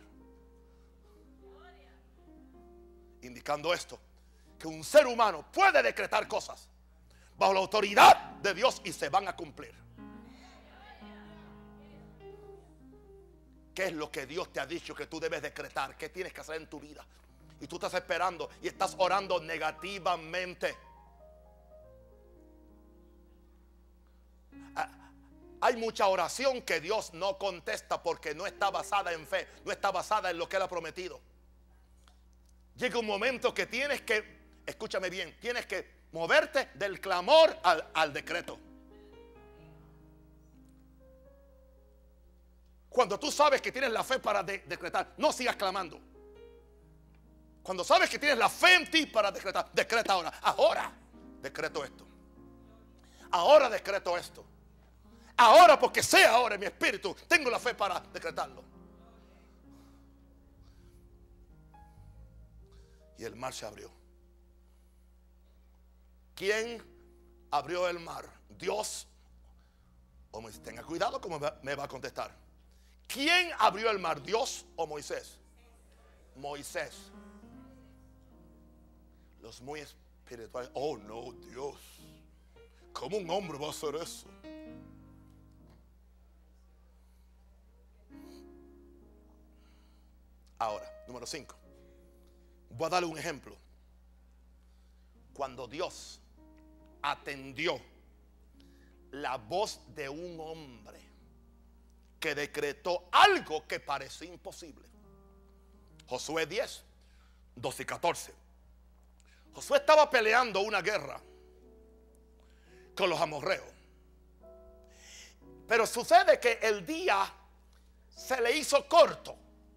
Indicando esto, que un ser humano puede decretar cosas bajo la autoridad de Dios y se van a cumplir. ¿Qué es lo que Dios te ha dicho que tú debes decretar? ¿Qué tienes que hacer en tu vida? Y tú estás esperando y estás orando negativamente. Hay mucha oración que Dios no contesta porque no está basada en fe, no está basada en lo que Él ha prometido. Llega un momento que tienes que, escúchame bien, tienes que moverte del clamor al, al decreto. Cuando tú sabes que tienes la fe para de, decretar, no sigas clamando. Cuando sabes que tienes la fe en ti para decretar, decreta ahora. Ahora decreto esto. Ahora decreto esto. Ahora, porque sé ahora en mi espíritu, tengo la fe para decretarlo. Y el mar se abrió. ¿Quién abrió el mar? ¿Dios o Moisés? Tenga cuidado como me va a contestar. ¿Quién abrió el mar? ¿Dios o Moisés? Moisés. Los muy espirituales. Oh no, Dios. ¿Cómo un hombre va a hacer eso? Ahora, número cinco. Voy a darle un ejemplo. Cuando Dios atendió la voz de un hombre que decretó algo que parecía imposible. Josué diez, doce y catorce. Josué estaba peleando una guerra con los amorreos. Pero sucede que el día se le hizo corto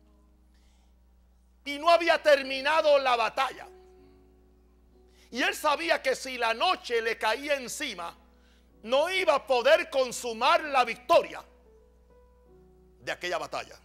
y no había terminado la batalla. Y él sabía que si la noche le caía encima, no iba a poder consumar la victoria de aquella batalla.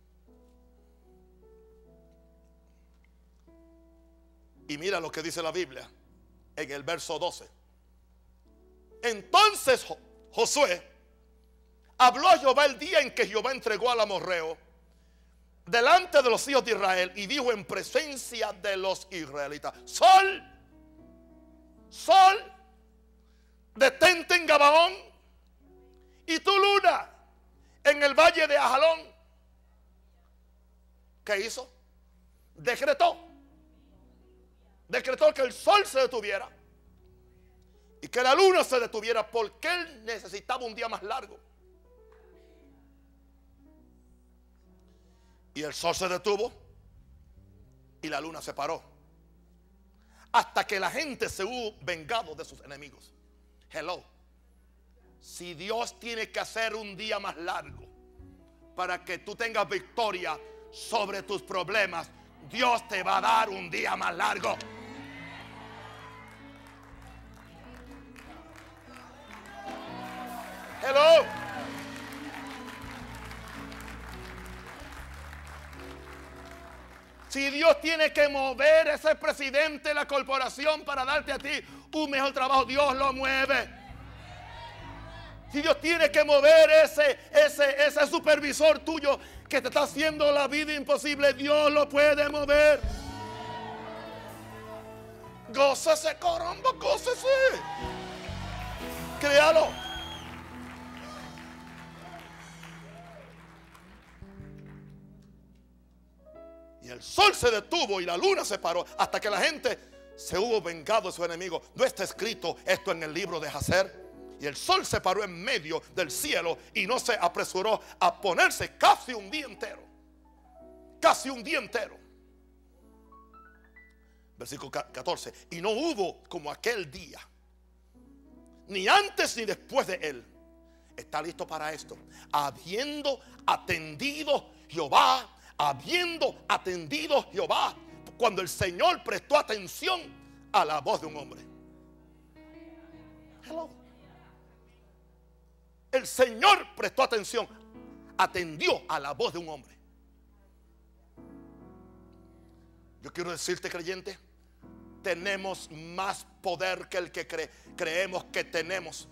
Y mira lo que dice la Biblia en el verso doce. Entonces Josué habló a Jehová el día en que Jehová entregó al amorreo delante de los hijos de Israel, y dijo en presencia de los israelitas: Sol, Sol, detente en Gabaón, y tu luna en el valle de Ajalón. ¿Qué hizo? Decretó. Decretó que el sol se detuviera y que la luna se detuviera, porque él necesitaba un día más largo. Y el sol se detuvo y la luna se paró, hasta que la gente se hubo vengado de sus enemigos. Hello. Si Dios tiene que hacer un día más largo para que tú tengas victoria sobre tus problemas, Dios te va a dar un día más largo. Hello. Si Dios tiene que mover a ese presidente de la corporación para darte a ti un mejor trabajo, Dios lo mueve. Si Dios tiene que mover ese, ese, ese supervisor tuyo que te está haciendo la vida imposible, Dios lo puede mover. Gócese, caramba, gócese. Créalo. Y el sol se detuvo y la luna se paró, hasta que la gente se hubo vengado de su enemigo. No está escrito esto en el libro de Jacer. Y el sol se paró en medio del cielo y no se apresuró a ponerse casi un día entero. Casi un día entero. Versículo catorce. Y no hubo como aquel día, ni antes ni después de él. Está listo para esto. Habiendo atendido Jehová, habiendo atendido Jehová, cuando el Señor prestó atención a la voz de un hombre. Hello. El Señor prestó atención, atendió a la voz de un hombre. Yo quiero decirte, creyente, tenemos más poder que el que cre creemos que tenemos.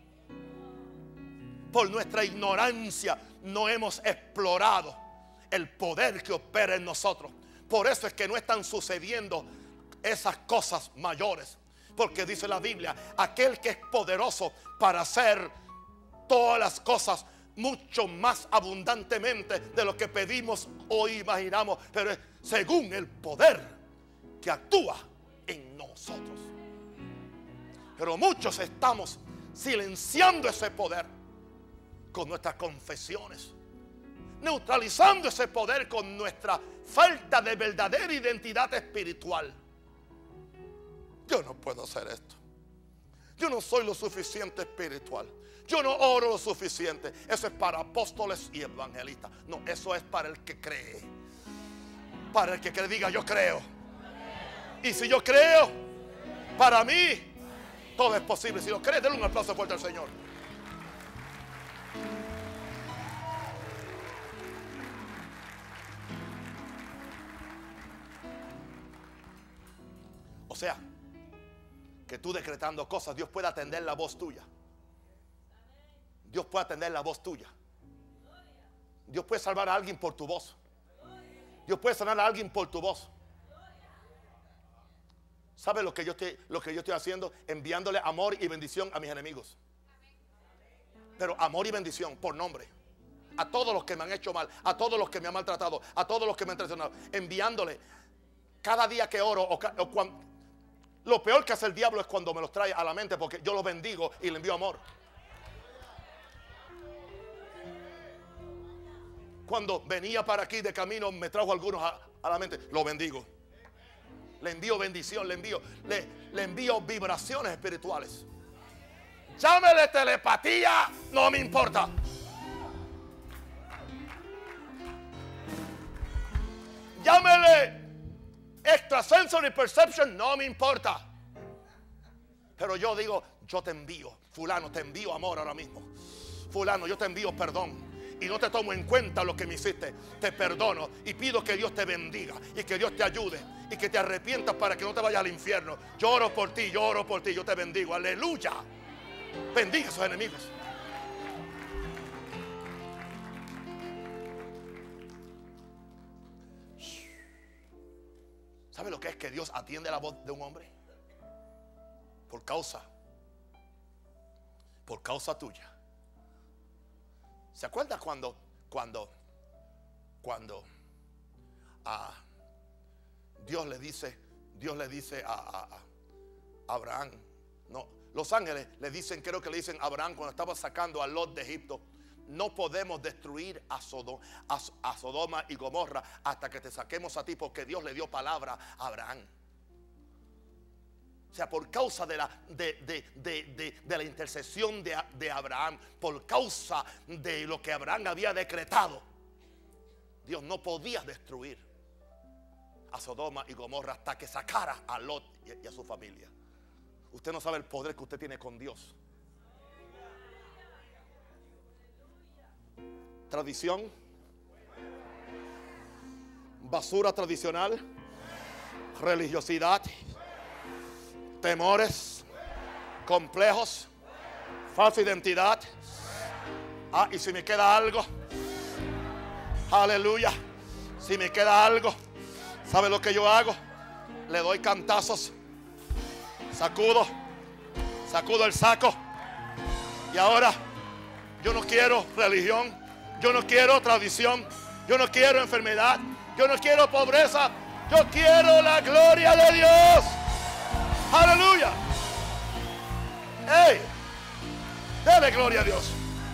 Por nuestra ignorancia no hemos explorado el poder que opera en nosotros. Por eso es que no están sucediendo esas cosas mayores. Porque dice la Biblia: aquel que es poderoso para hacer todas las cosas mucho más abundantemente de lo que pedimos o imaginamos, pero es según el poder que actúa en nosotros. Pero muchos estamos silenciando ese poder con nuestras confesiones, neutralizando ese poder con nuestra falta de verdadera identidad espiritual. Yo no puedo hacer esto. Yo no soy lo suficiente espiritual. Yo no oro lo suficiente. Eso es para apóstoles y evangelistas. No, eso es para el que cree. Para el que cree, diga: yo creo. Y si yo creo, para mí todo es posible. Si lo cree, denle un aplauso fuerte al Señor. O sea, que tú decretando cosas, Dios puede atender la voz tuya. Dios puede atender la voz tuya. Dios puede salvar a alguien por tu voz. Dios puede sanar a alguien por tu voz. ¿Sabe lo que yo estoy, lo que yo estoy haciendo? Enviándole amor y bendición a mis enemigos. Pero amor y bendición por nombre. a todos los que me han hecho mal, a todos los que me han maltratado, a todos los que me han traicionado, enviándole cada día que oro o, o cuando, lo peor que hace el diablo es cuando me los trae a la mente, porque yo los bendigo y le envío amor. Cuando venía para aquí de camino me trajo algunos a, a la mente, lo bendigo. Le envío bendición, le envío, le, le envío vibraciones espirituales. Llámele telepatía, no me importa. Llámele extrasensory perception, no me importa. Pero yo digo, yo te envío, fulano, te envío amor ahora mismo. Fulano, yo te envío perdón. Y no te tomo en cuenta lo que me hiciste. Te perdono y pido que Dios te bendiga y que Dios te ayude y que te arrepientas para que no te vayas al infierno. Yo oro por ti, yo oro por ti, yo te bendigo. Aleluya. Bendiga a sus enemigos. ¿Sabe lo que es que Dios atiende la voz de un hombre? Por causa, por causa tuya. ¿Se acuerda cuando, cuando, cuando a Dios le dice, Dios le dice a, a, a Abraham, no, los ángeles le dicen, creo que le dicen a Abraham cuando estaba sacando a Lot de Egipto, no podemos destruir a, Sodom, a, a Sodoma y Gomorra hasta que te saquemos a ti, porque Dios le dio palabra a Abraham. O sea, por causa de la, de, de, de, de, de la intercesión de, de Abraham, por causa de lo que Abraham había decretado, Dios no podía destruir a Sodoma y Gomorra hasta que sacara a Lot y a su familia. Usted no sabe el poder que usted tiene con Dios. Tradición, basura tradicional, religiosidad, temores, complejos, falsa identidad. Ah, y si me queda algo, aleluya, si me queda algo, ¿sabe lo que yo hago? Le doy cantazos, sacudo, sacudo el saco. Y ahora yo no quiero religión, yo no quiero tradición, yo no quiero enfermedad, yo no quiero pobreza, yo quiero la gloria de Dios. Aleluya. Hey, dale gloria a Dios.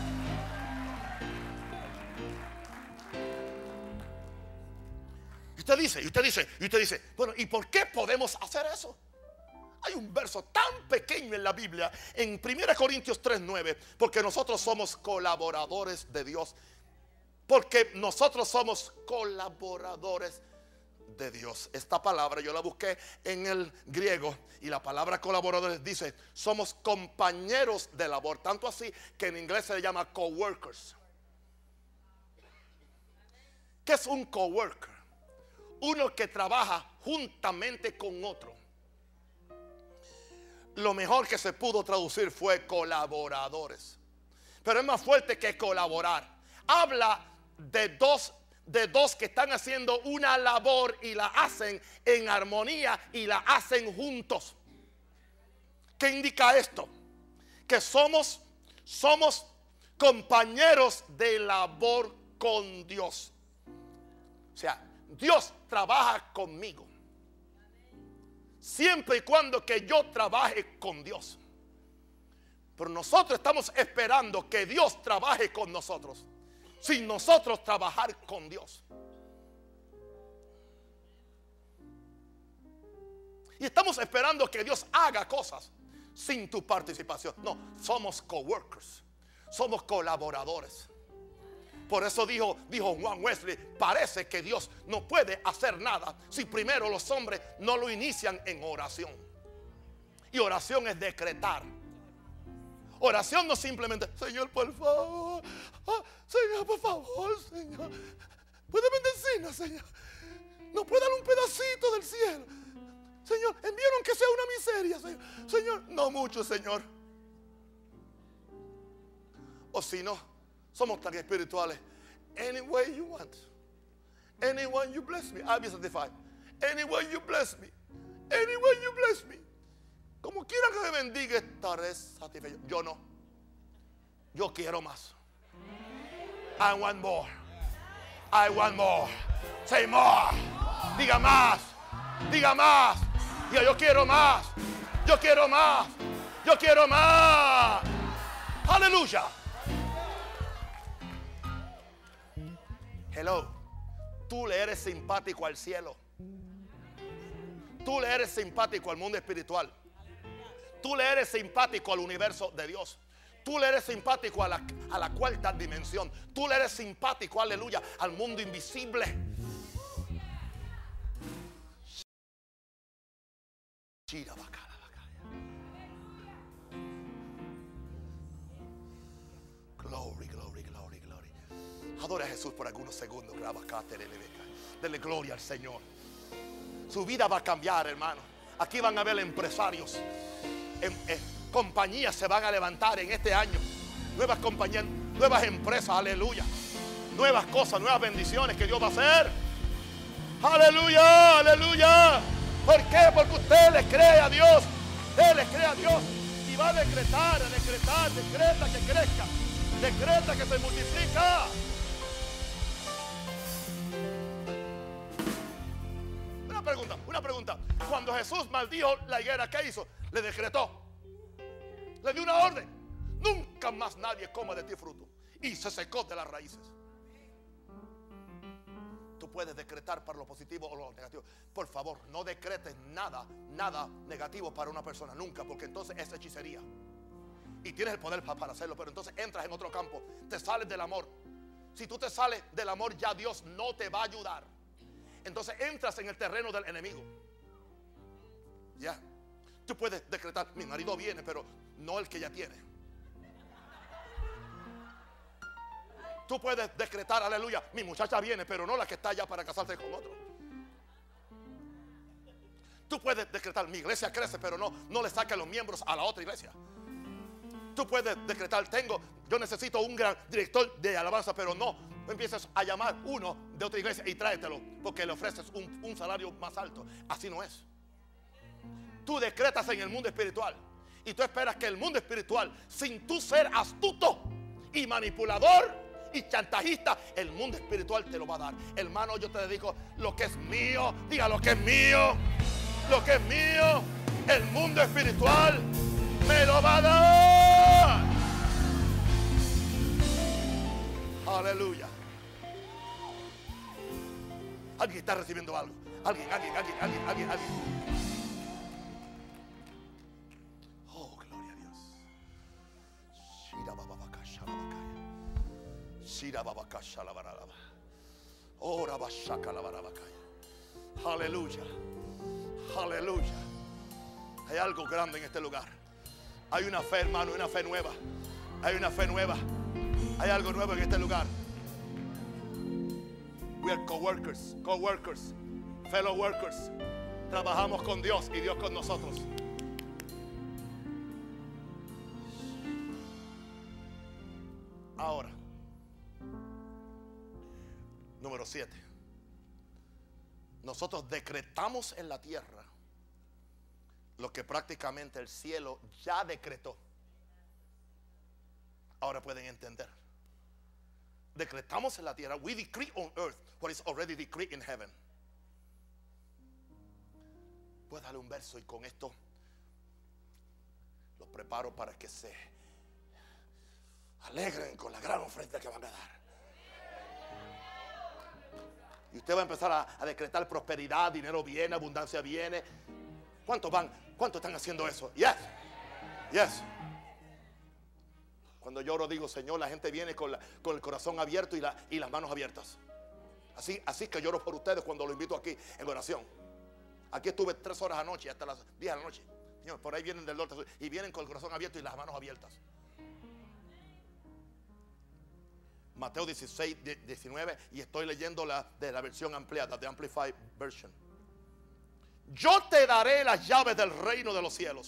Y usted dice, y usted dice, y usted dice, bueno, ¿y por qué podemos hacer eso? Hay un verso tan pequeño en la Biblia, en primera Corintios tres nueve, porque nosotros somos colaboradores de Dios. Porque nosotros somos colaboradores de Dios. Esta palabra yo la busqué en el griego y la palabra colaboradores dice, somos compañeros de labor. Tanto así que en inglés se le llama coworkers. ¿Qué es un coworker? Uno que trabaja juntamente con otro. Lo mejor que se pudo traducir fue colaboradores, pero es más fuerte que colaborar. Habla de dos de dos que están haciendo una labor y la hacen en armonía y la hacen juntos. ¿Qué indica esto? Que somos somos compañeros de labor con Dios. O sea, Dios trabaja conmigo siempre y cuando que yo trabaje con Dios. Pero nosotros estamos esperando que Dios trabaje con nosotros, sin nosotros trabajar con Dios. Y estamos esperando que Dios haga cosas sin tu participación. No, somos coworkers, somos colaboradores. Por eso dijo, dijo Juan Wesley, parece que Dios no puede hacer nada si primero los hombres no lo inician en oración. Y oración es decretar. Oración no simplemente, Señor, por favor, oh, Señor, por favor, Señor, puede bendecirnos, Señor. Nos puede dar un pedacito del cielo, Señor. Enviaron que sea una miseria, Señor. Señor, no mucho, Señor. O si no, somos tan espirituales. Any way you want, any way you bless me, I'll be satisfied. Any way you bless me, any way you bless me. Como quiera que me bendiga, estaré satisfecho. Yo no. Yo quiero más. I want more. I want more. Say more. Diga más. Diga más. Diga, yo quiero más. Yo quiero más. Yo quiero más. Aleluya. Hello. Tú le eres simpático al cielo. Tú le eres simpático al mundo espiritual. Tú le eres simpático al universo de Dios. Tú le eres simpático a la, a la cuarta dimensión. Tú le eres simpático, aleluya, al mundo invisible. Glory, glory, glory, glory. Adora a Jesús por algunos segundos. Dele gloria al Señor. Su vida va a cambiar, hermano. Aquí van a haber empresarios. En, en, compañías se van a levantar en este año. Nuevas compañías, nuevas empresas, aleluya. Nuevas cosas, nuevas bendiciones que Dios va a hacer. Aleluya, aleluya. ¿Por qué? Porque usted le cree a Dios. Él le cree a Dios y va a decretar, a decretar, decreta que crezca, decreta que se multiplica. Una pregunta, una pregunta. Cuando Jesús maldijo la higuera, ¿qué hizo? Le decretó. Le dio una orden. Nunca más nadie coma de ti fruto. Y se secó de las raíces. Tú puedes decretar para lo positivo o lo negativo. Por favor, no decretes nada, nada negativo para una persona. Nunca, porque entonces es hechicería. Y tienes el poder para hacerlo, pero entonces entras en otro campo. Te sales del amor. Si tú te sales del amor, ya Dios no te va a ayudar. Entonces entras en el terreno del enemigo. Ya. Tú puedes decretar, mi marido viene, pero no el que ya tiene. Tú puedes decretar, aleluya, mi muchacha viene, pero no la que está allá para casarse con otro. Tú puedes decretar, mi iglesia crece, pero no, no le saque los miembros a la otra iglesia. Tú puedes decretar, tengo, yo necesito un gran director de alabanza, pero no, no empieces a llamar uno de otra iglesia y tráetelo, porque le ofreces un, un salario más alto. Así no es. Tú decretas en el mundo espiritual y tú esperas que el mundo espiritual, sin tú ser astuto y manipulador y chantajista, el mundo espiritual te lo va a dar. Hermano, yo te dedico lo que es mío. Diga lo que es mío. Lo que es mío, el mundo espiritual me lo va a dar. Aleluya. Alguien está recibiendo algo. Alguien, alguien, alguien, alguien, alguien, alguien. Oh, gloria a Dios. Aleluya. Aleluya. Hay algo grande en este lugar. Hay una fe, hermano, una fe nueva. Hay una fe nueva. Hay algo nuevo en este lugar. We are co-workers, co-workers, fellow workers. Trabajamos con Dios y Dios con nosotros. Ahora, número siete. Nosotros decretamos en la tierra lo que prácticamente el cielo ya decretó. Ahora pueden entender. Decretamos en la tierra. We decree on earth what is already decreed in heaven. Puedes darle un verso y con esto los preparo para que se alegren con la gran ofrenda que van a dar. Y usted va a empezar a, a decretar prosperidad, dinero viene, abundancia viene. ¿Cuántos van? ¿Cuántos están haciendo eso? Yes. Yes. Cuando yo oro digo, Señor, la gente viene con, la, con el corazón abierto y, la, y las manos abiertas. Así, así que lloro por ustedes cuando lo invito aquí en oración. Aquí estuve tres horas anoche, hasta las diez de la noche. Señor, por ahí vienen del norte y vienen con el corazón abierto y las manos abiertas. Mateo dieciséis, diecinueve, y estoy leyendo la, de la versión ampliada, de Amplified Version. Yo te daré las llaves del reino de los cielos.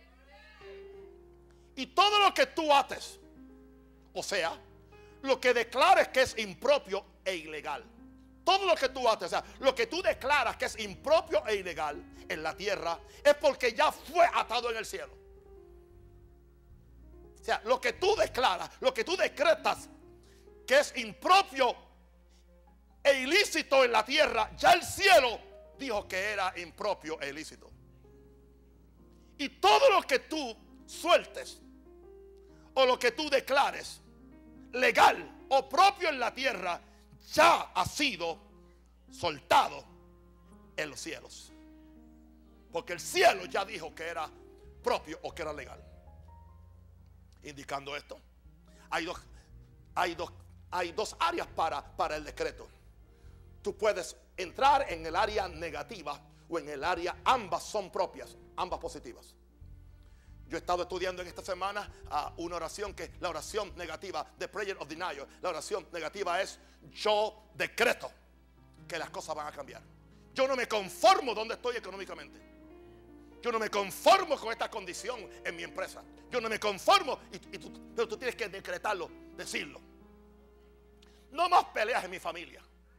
Y todo lo que tú ates, o sea, lo que declares que es impropio e ilegal, todo lo que tú ates, o sea, lo que tú declaras que es impropio e ilegal en la tierra, es porque ya fue atado en el cielo. O sea, lo que tú declaras, lo que tú decretas que es impropio e ilícito en la tierra, ya el cielo dijo que era impropio e ilícito. Y todo lo que tú sueltes o lo que tú declares legal o propio en la tierra ya ha sido soltado en los cielos, porque el cielo ya dijo que era propio o que era legal. Indicando esto, hay dos, hay dos, hay dos áreas para, para el decreto. Tú puedes entrar en el área negativa o en el área, ambas son propias, ambas positivas. Yo he estado estudiando en esta semana uh, una oración que es la oración negativa, the prayer of denial. La oración negativa es: yo decreto que las cosas van a cambiar. Yo no me conformo donde estoy económicamente. Yo no me conformo con esta condición en mi empresa. Yo no me conformo, y, y tú, pero tú tienes que decretarlo, decirlo. No más peleas en mi familia.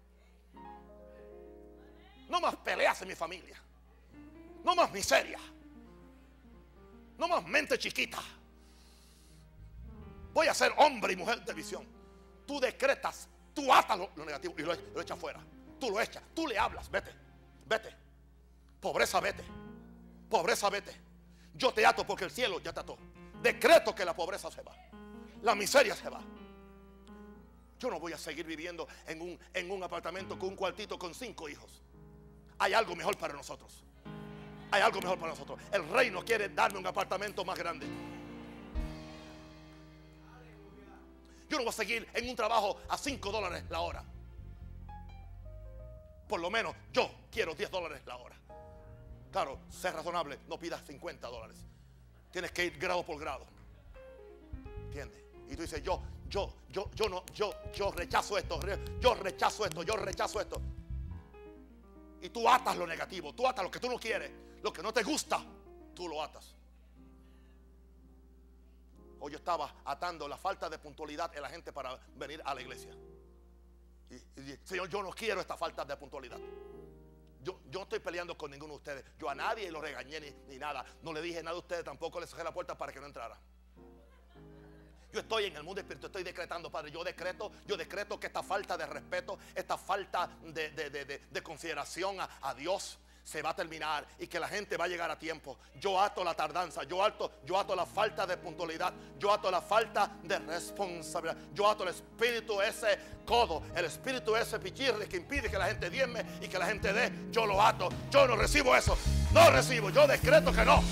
No más peleas en mi familia. No más miseria. No más mente chiquita. Voy a ser hombre y mujer de visión. Tú decretas, tú atas lo, lo negativo y lo, lo echas fuera. Tú lo echas, tú le hablas, vete, vete. Pobreza, vete. Pobreza, vete. Yo te ato porque el cielo ya te ató. Decreto que la pobreza se va. La miseria se va. Yo no voy a seguir viviendo en un, en un apartamento con un cuartito con cinco hijos. Hay algo mejor para nosotros. Hay algo mejor para nosotros. El reino quiere darme un apartamento más grande. Yo no voy a seguir en un trabajo a cinco dólares la hora. Por lo menos yo quiero diez dólares la hora. Claro, sé razonable, no pidas cincuenta dólares. Tienes que ir grado por grado. ¿Entiendes? Y tú dices, yo, yo, yo, yo no, yo, yo rechazo esto, yo rechazo esto, yo rechazo esto. Y tú atas lo negativo, tú atas lo que tú no quieres, lo que no te gusta, tú lo atas. Hoy yo estaba atando la falta de puntualidad en la gente para venir a la iglesia. Y, y Señor, yo no quiero esta falta de puntualidad. Yo, yo no estoy peleando con ninguno de ustedes. Yo a nadie lo regañé ni, ni nada. No le dije nada a ustedes, tampoco les cerré la puerta para que no entrara. Yo estoy en el mundo espiritual, estoy decretando, Padre. Yo decreto, yo decreto que esta falta de respeto, esta falta de, de, de, de, de consideración a, a Dios se va a terminar y que la gente va a llegar a tiempo. Yo ato la tardanza, yo ato, yo ato la falta de puntualidad, yo ato la falta de responsabilidad, yo ato el espíritu ese codo, el espíritu ese pichirre que impide que la gente diezme y que la gente dé. Yo lo ato, yo no recibo eso, no recibo, yo decreto que no.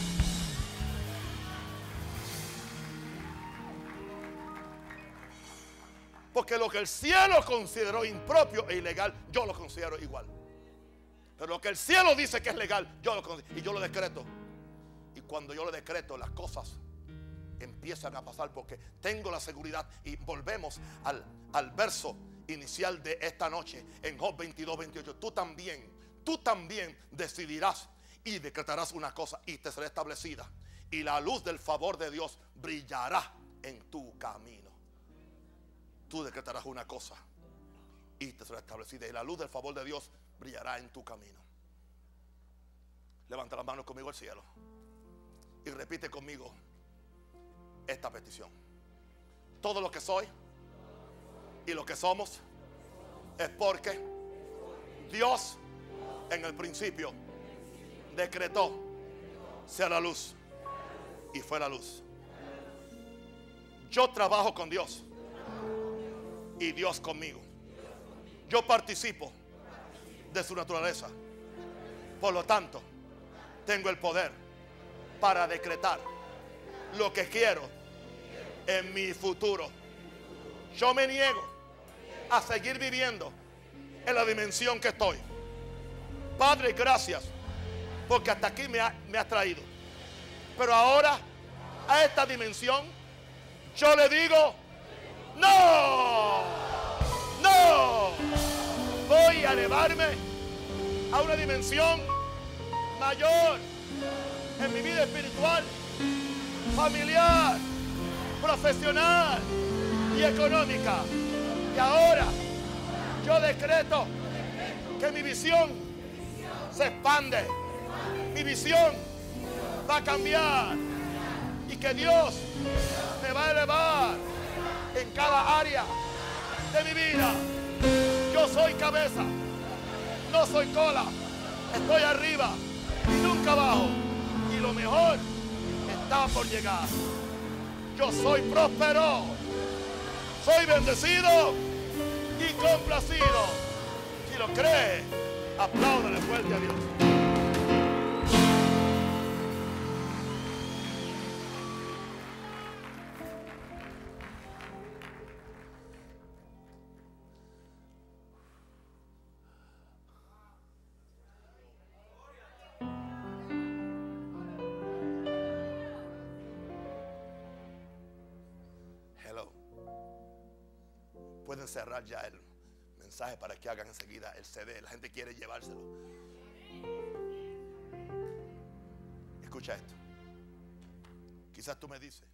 Porque lo que el cielo consideró impropio e ilegal, yo lo considero igual. Pero lo que el cielo dice que es legal, yo lo considero, y yo lo decreto. Y cuando yo lo decreto, las cosas empiezan a pasar, porque tengo la seguridad. Y volvemos al, al verso inicial de esta noche en Job veintidós, veintiocho. Tú también, tú también decidirás y decretarás una cosa y te será establecida. Y la luz del favor de Dios brillará en tu camino. Tú decretarás una cosa y te será establecida, y la luz del favor de Dios brillará en tu camino. Levanta las manos conmigo al cielo y repite conmigo esta petición. Todo lo que soy y lo que somos es porque Dios en el principio decretó sea la luz, y fue la luz. Yo trabajo con Dios y Dios conmigo. Yo participo de su naturaleza. Por lo tanto, tengo el poder para decretar lo que quiero en mi futuro. Yo me niego a seguir viviendo en la dimensión que estoy. Padre, gracias, porque hasta aquí me ha, me ha traído. Pero ahora, a esta dimensión, yo le digo: no, no, voy a elevarme a una dimensión mayor en mi vida espiritual, familiar, profesional y económica. Y ahora yo decreto que mi visión se expande, mi visión va a cambiar, y que Dios me va a elevar en cada área de mi vida. Yo soy cabeza, no soy cola. Estoy arriba y nunca abajo. Y lo mejor está por llegar. Yo soy próspero, soy bendecido y complacido. Si lo cree, apláudale fuerte a Dios. Pueden cerrar ya el mensaje para que hagan enseguida el C D. La gente quiere llevárselo. Escucha esto. Quizás tú me dices: